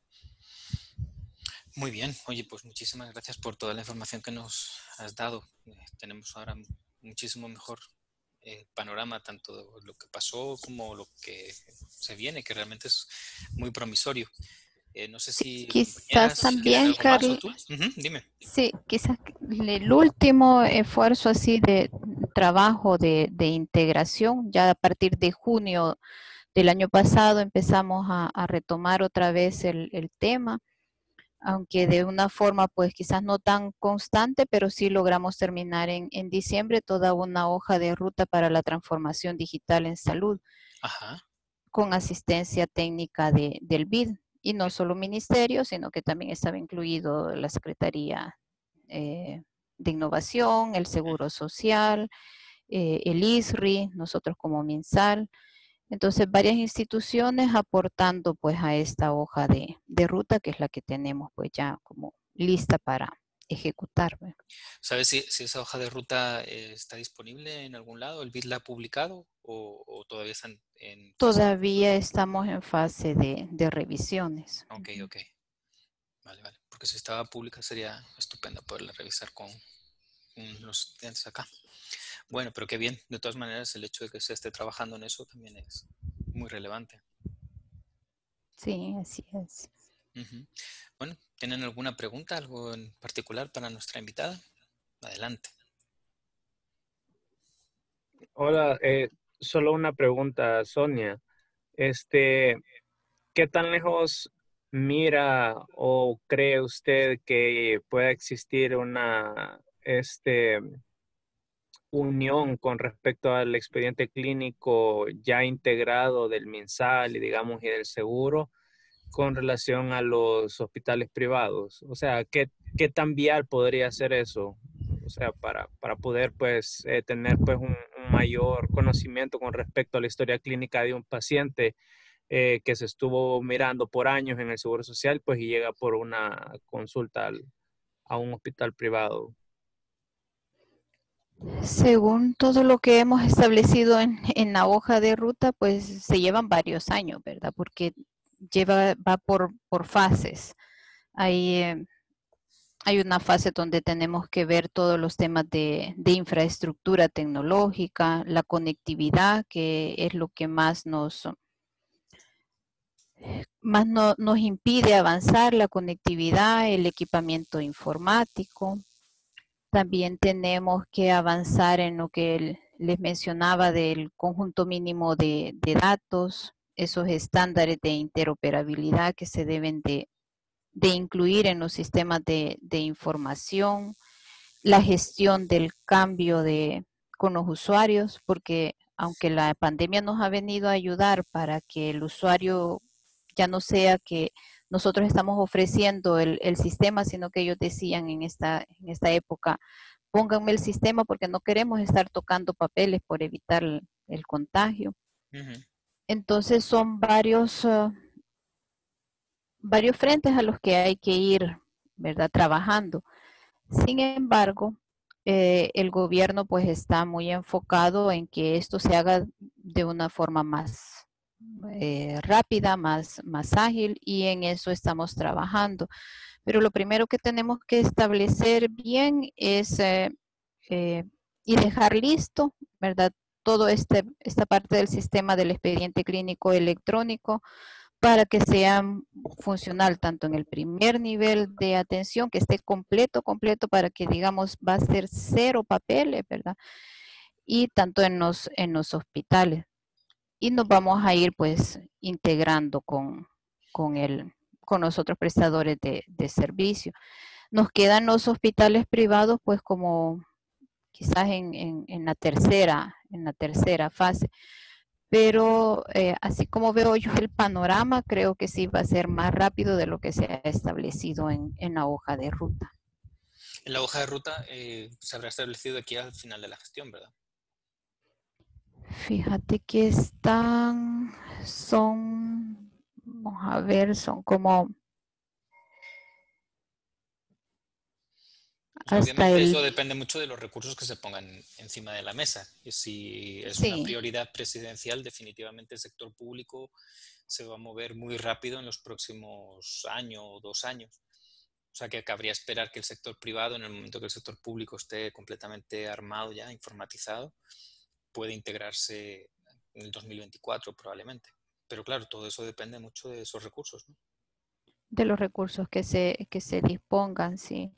Muy bien. Oye, pues muchísimas gracias por toda la información que nos has dado. Tenemos ahora muchísimo mejor panorama, tanto de lo que pasó como lo que se viene, que realmente es muy promisorio. No sé Sí, si quizás compañeras quieren también, algo más o Carl, tú. Ujú, dime. sí, quizás el último esfuerzo así de trabajo de integración, ya a partir de junio del año pasado empezamos a retomar otra vez el tema, aunque de una forma pues quizás no tan constante, pero sí logramos terminar en diciembre toda una hoja de ruta para la transformación digital en salud, Ajá. con asistencia técnica del BID. Y no solo ministerio, sino que también estaba incluido la Secretaría de Innovación, el Seguro Social, el ISRI, nosotros como MinSal. Entonces, varias instituciones aportando pues a esta hoja de ruta, que es la que tenemos pues ya como lista para ejecutar, ¿ve? ¿Sabes si esa hoja de ruta está disponible en algún lado? ¿El BID la ha publicado o todavía está en fase de revisión? Todavía estamos en fase de revisiones. Ok, ok. Vale, vale. Porque si estaba pública sería estupendo poderla revisar con los estudiantes acá. Bueno, pero qué bien. De todas maneras, el hecho de que se esté trabajando en eso también es muy relevante. Sí, así es. Ujú. Bueno, ¿tienen alguna pregunta, algo en particular para nuestra invitada? Adelante. Hola, solo una pregunta, Sonia. Este, ¿Qué tan lejos mira o cree usted que pueda existir una, unión con respecto al expediente clínico ya integrado del MinSal y digamos y del seguro con relación a los hospitales privados? O sea, ¿qué tan vial podría ser eso? O sea, para poder pues tener pues un mayor conocimiento con respecto a la historia clínica de un paciente que se estuvo mirando por años en el Seguro Social, pues y llega por una consulta a un hospital privado. Según todo lo que hemos establecido en la hoja de ruta, pues se llevan varios años, ¿verdad? Porque va por fases. Hay, hay una fase donde tenemos que ver todos los temas de infraestructura tecnológica, la conectividad, que es lo que nos impide avanzar, la conectividad, el equipamiento informático. También tenemos que avanzar en lo que les mencionaba del conjunto mínimo de datos, esos estándares de interoperabilidad que se deben de incluir en los sistemas de información, la gestión del cambio con los usuarios, porque aunque la pandemia nos ha venido a ayudar para que el usuario ya no sea que nosotros estamos ofreciendo el sistema, sino que ellos decían en esta época, pónganme el sistema porque no queremos estar tocando papeles por evitar el contagio. Ujú. Entonces son varios frentes a los que hay que ir, ¿verdad? Trabajando. Sin embargo, el gobierno pues está muy enfocado en que esto se haga de una forma más rápida, más ágil, y en eso estamos trabajando. Pero lo primero que tenemos que establecer bien es eh, y dejar listo, ¿verdad? Todo esta parte del sistema del expediente clínico electrónico para que sea funcional tanto en el primer nivel de atención, que esté completo para que digamos va a ser cero papeles, ¿verdad? Y tanto en los hospitales. Y nos vamos a ir pues integrando con, con los otros prestadores de servicio. Nos quedan los hospitales privados pues como quizás en la tercera fase, pero así como veo yo el panorama, creo que sí va a ser más rápido de lo que se ha establecido en la hoja de ruta. En la hoja de ruta se habrá establecido aquí al final de la gestión, ¿verdad? Fíjate que vamos a ver, son como hasta Obviamente eso el, depende mucho de los recursos que se pongan encima de la mesa. Y si es una sí, prioridad presidencial, definitivamente el sector público se va a mover muy rápido en los próximos año o 2 años. O sea que cabría esperar que el sector privado, en el momento que el sector público esté completamente armado ya, informatizado, puede integrarse en el 2024 probablemente. Pero claro, todo eso depende mucho de esos recursos, ¿no? de los recursos que se dispongan, sí.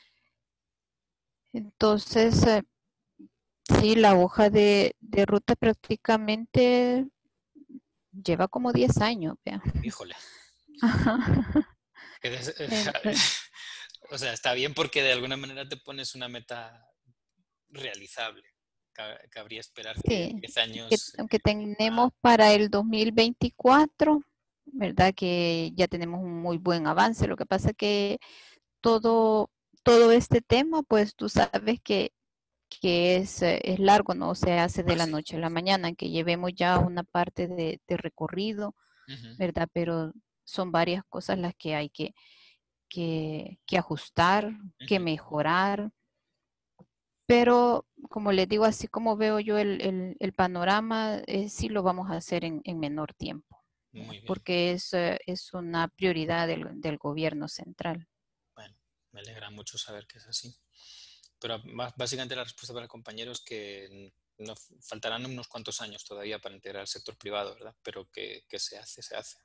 Entonces, sí, la hoja de ruta prácticamente lleva como 10 años, vea. Híjole. Ajá. Entonces, O sea, está bien porque de alguna manera te pones una meta realizable. Cabría esperar que en sí, 10 años... aunque tenemos para el 2024, ¿verdad? Que ya tenemos un muy buen avance. Lo que pasa que todo, todo este tema, pues tú sabes que es largo, no se hace de la sí. noche a la mañana, que llevemos ya una parte de recorrido, Ujú, ¿verdad? Pero son varias cosas las que hay que ajustar, que ujú. mejorar. Pero como les digo, así como veo yo el panorama, sí lo vamos a hacer en menor tiempo, Muy bien. porque es una prioridad del gobierno central. Bueno, me alegra mucho saber que es así. Pero básicamente la respuesta para el compañero es que no, faltarán unos cuantos años todavía para integrar el sector privado, ¿verdad? Pero que se hace, se hace.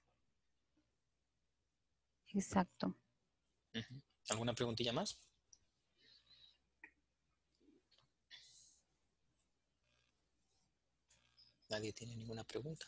Exacto. Ujú. ¿Alguna preguntilla más? ¿Nadie tiene ninguna pregunta?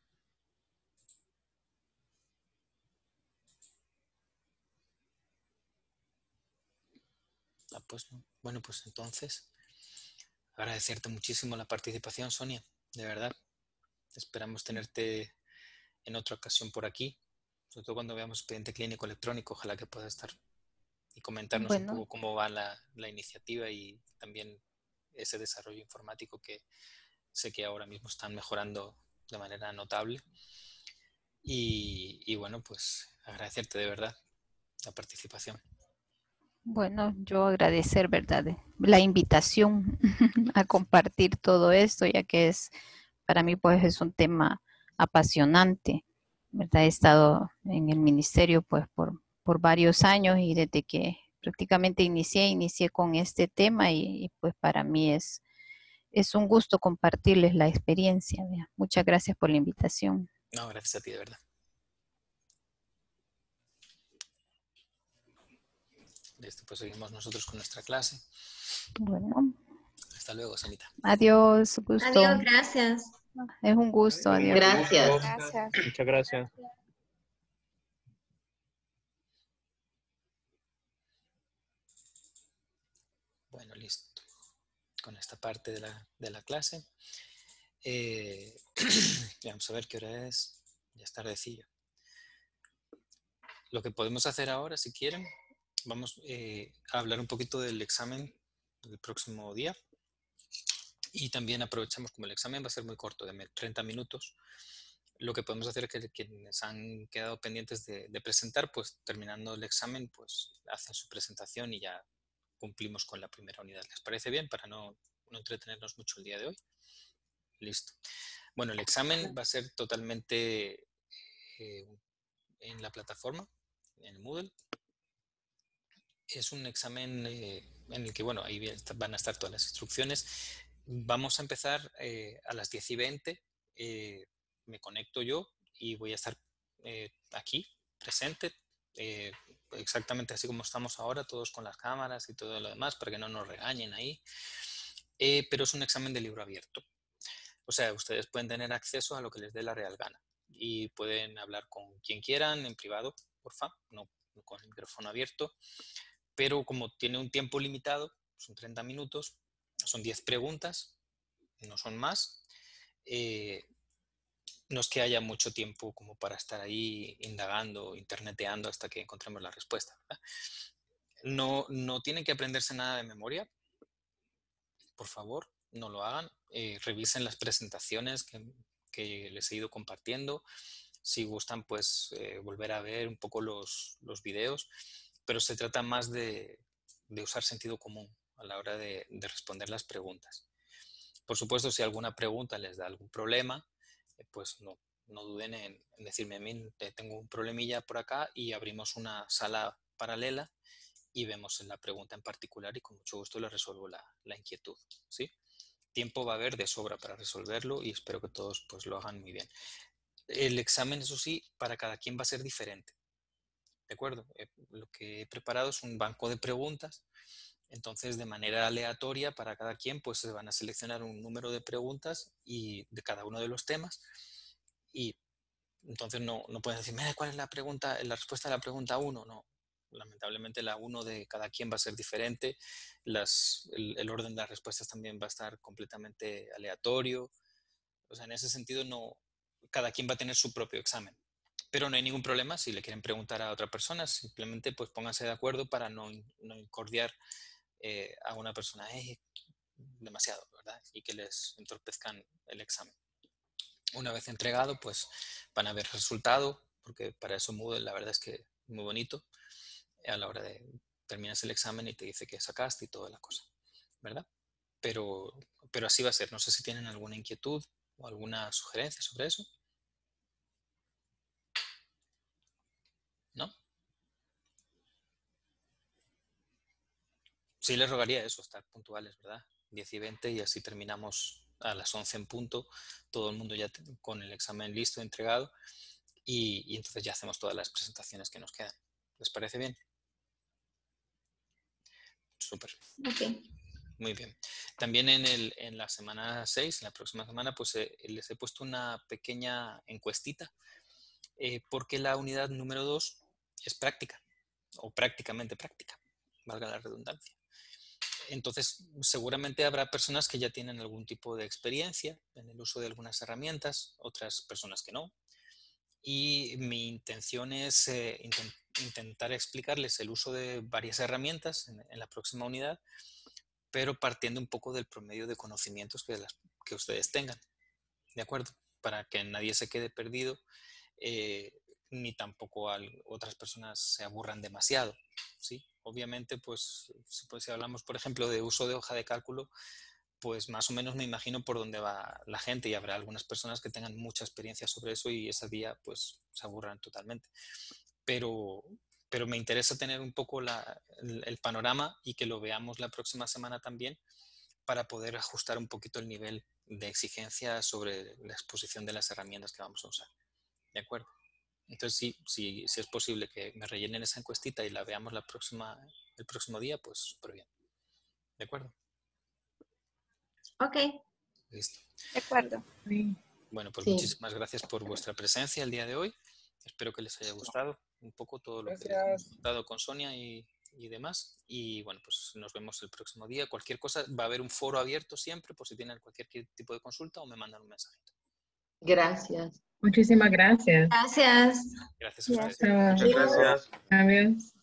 Ah, pues no. Bueno, pues entonces, agradecerte muchísimo la participación, Sonia, de verdad. Esperamos tenerte en otra ocasión por aquí, sobre todo cuando veamos expediente clínico electrónico. Ojalá que pueda estar y comentarnos un Bueno, poco cómo va la iniciativa y también ese desarrollo informático que sé que ahora mismo están mejorando de manera notable. Y bueno, pues agradecerte de verdad la participación. bueno, yo agradecer, ¿verdad? La invitación a compartir todo esto, ya que para mí, pues, es un tema apasionante, ¿verdad? He estado en el ministerio, pues, por varios años y desde que prácticamente inicié con este tema y pues para mí es un gusto compartirles la experiencia. ¿Vea? Muchas gracias por la invitación. No, gracias a ti de verdad. Listo, pues seguimos nosotros con nuestra clase. Bueno, Hasta luego, Sanita. adiós, gusto. Adiós, gracias. Es un gusto, adiós. Gracias. Gracias. Muchas gracias. Bueno, listo. Con esta parte de la clase. Vamos a ver qué hora es. Ya es tardecillo. Lo que podemos hacer ahora, si quieren, vamos a hablar un poquito del examen del próximo día. Y también aprovechamos, como el examen va a ser muy corto, de 30 minutos, lo que podemos hacer es que quienes han quedado pendientes de presentar, pues terminando el examen, pues hacen su presentación y ya cumplimos con la primera unidad. ¿Les parece bien? Para no entretenernos mucho el día de hoy. Listo. Bueno, el examen va a ser totalmente en la plataforma, en el Moodle. Es un examen en el que, bueno, ahí van a estar todas las instrucciones. Vamos a empezar a las 10:20. Me conecto yo y voy a estar aquí, presente, exactamente así como estamos ahora, todos con las cámaras y todo lo demás, para que no nos regañen ahí. Pero es un examen de libro abierto. O sea, ustedes pueden tener acceso a lo que les dé la real gana y pueden hablar con quien quieran en privado, porfa, no con el micrófono abierto, pero como tiene un tiempo limitado, son 30 minutos, son 10 preguntas, no son más, no es que haya mucho tiempo como para estar ahí indagando, interneteando hasta que encontremos la respuesta, ¿verdad? No tienen que aprenderse nada de memoria, por favor, no lo hagan. Revisen las presentaciones que les he ido compartiendo. Si gustan, pues volver a ver un poco los videos, pero se trata más de usar sentido común a la hora de responder las preguntas. Por supuesto, si alguna pregunta les da algún problema, pues no duden en decirme: a mí tengo un problemilla por acá, y abrimos una sala paralela y vemos en la pregunta en particular y con mucho gusto les resuelvo la inquietud, ¿sí? Tiempo va a haber de sobra para resolverlo y espero que todos pues lo hagan muy bien. El examen, eso sí, para cada quien va a ser diferente, ¿de acuerdo? Lo que he preparado es un banco de preguntas. Entonces, de manera aleatoria para cada quien, pues se van a seleccionar un número de preguntas y de cada uno de los temas. Y entonces no pueden decir: mira, ¿cuál es la pregunta, la respuesta a la pregunta 1? No, lamentablemente la 1 de cada quien va a ser diferente. El orden de las respuestas también va a estar completamente aleatorio. O sea, en ese sentido, cada quien va a tener su propio examen. Pero no hay ningún problema si le quieren preguntar a otra persona. Simplemente pues pónganse de acuerdo para no incordiar a una persona demasiado, ¿verdad? Y que les entorpezcan el examen. Una vez entregado, pues van a ver resultado, porque para eso Moodle la verdad es que es muy bonito. A la hora de terminas el examen y te dice que sacaste y toda la cosa, ¿verdad? Pero así va a ser. No sé si tienen alguna inquietud o alguna sugerencia sobre eso. ¿No? Sí, les rogaría eso, estar puntuales, ¿verdad? 10 y 20 y así terminamos a las 11 en punto, todo el mundo ya con el examen listo, entregado, y entonces ya hacemos todas las presentaciones que nos quedan. ¿Les parece bien? Súper. Ok. Muy bien. También en la semana 6, en la próxima semana, pues les he puesto una pequeña encuestita, porque la unidad número 2 es práctica, o prácticamente práctica, valga la redundancia. Entonces, seguramente habrá personas que ya tienen algún tipo de experiencia en el uso de algunas herramientas, otras personas que no. Y mi intención es intentar explicarles el uso de varias herramientas en la próxima unidad, pero partiendo un poco del promedio de conocimientos que ustedes tengan, ¿de acuerdo? Para que nadie se quede perdido, ni tampoco otras personas se aburran demasiado, ¿sí? Obviamente, pues si hablamos, por ejemplo, de uso de hoja de cálculo, pues más o menos me imagino por dónde va la gente, y habrá algunas personas que tengan mucha experiencia sobre eso y ese día pues se aburran totalmente. Pero me interesa tener un poco el panorama y que lo veamos la próxima semana también, para poder ajustar un poquito el nivel de exigencia sobre la exposición de las herramientas que vamos a usar. ¿De acuerdo? Entonces, si es posible que me rellenen esa encuestita y la veamos el próximo día, pues súper bien. ¿De acuerdo? Ok. Listo. De acuerdo. Bueno, pues Sí. muchísimas gracias por vuestra presencia el día de hoy. Espero que les haya gustado un poco todo lo que hemos contado con Sonia y demás. Y bueno, pues nos vemos el próximo día. Cualquier cosa, va a haber un foro abierto siempre por si tienen cualquier tipo de consulta o me mandan un mensajito. Gracias. Muchísimas gracias. Gracias. Gracias a ustedes. Muchas Adiós. gracias. Adiós.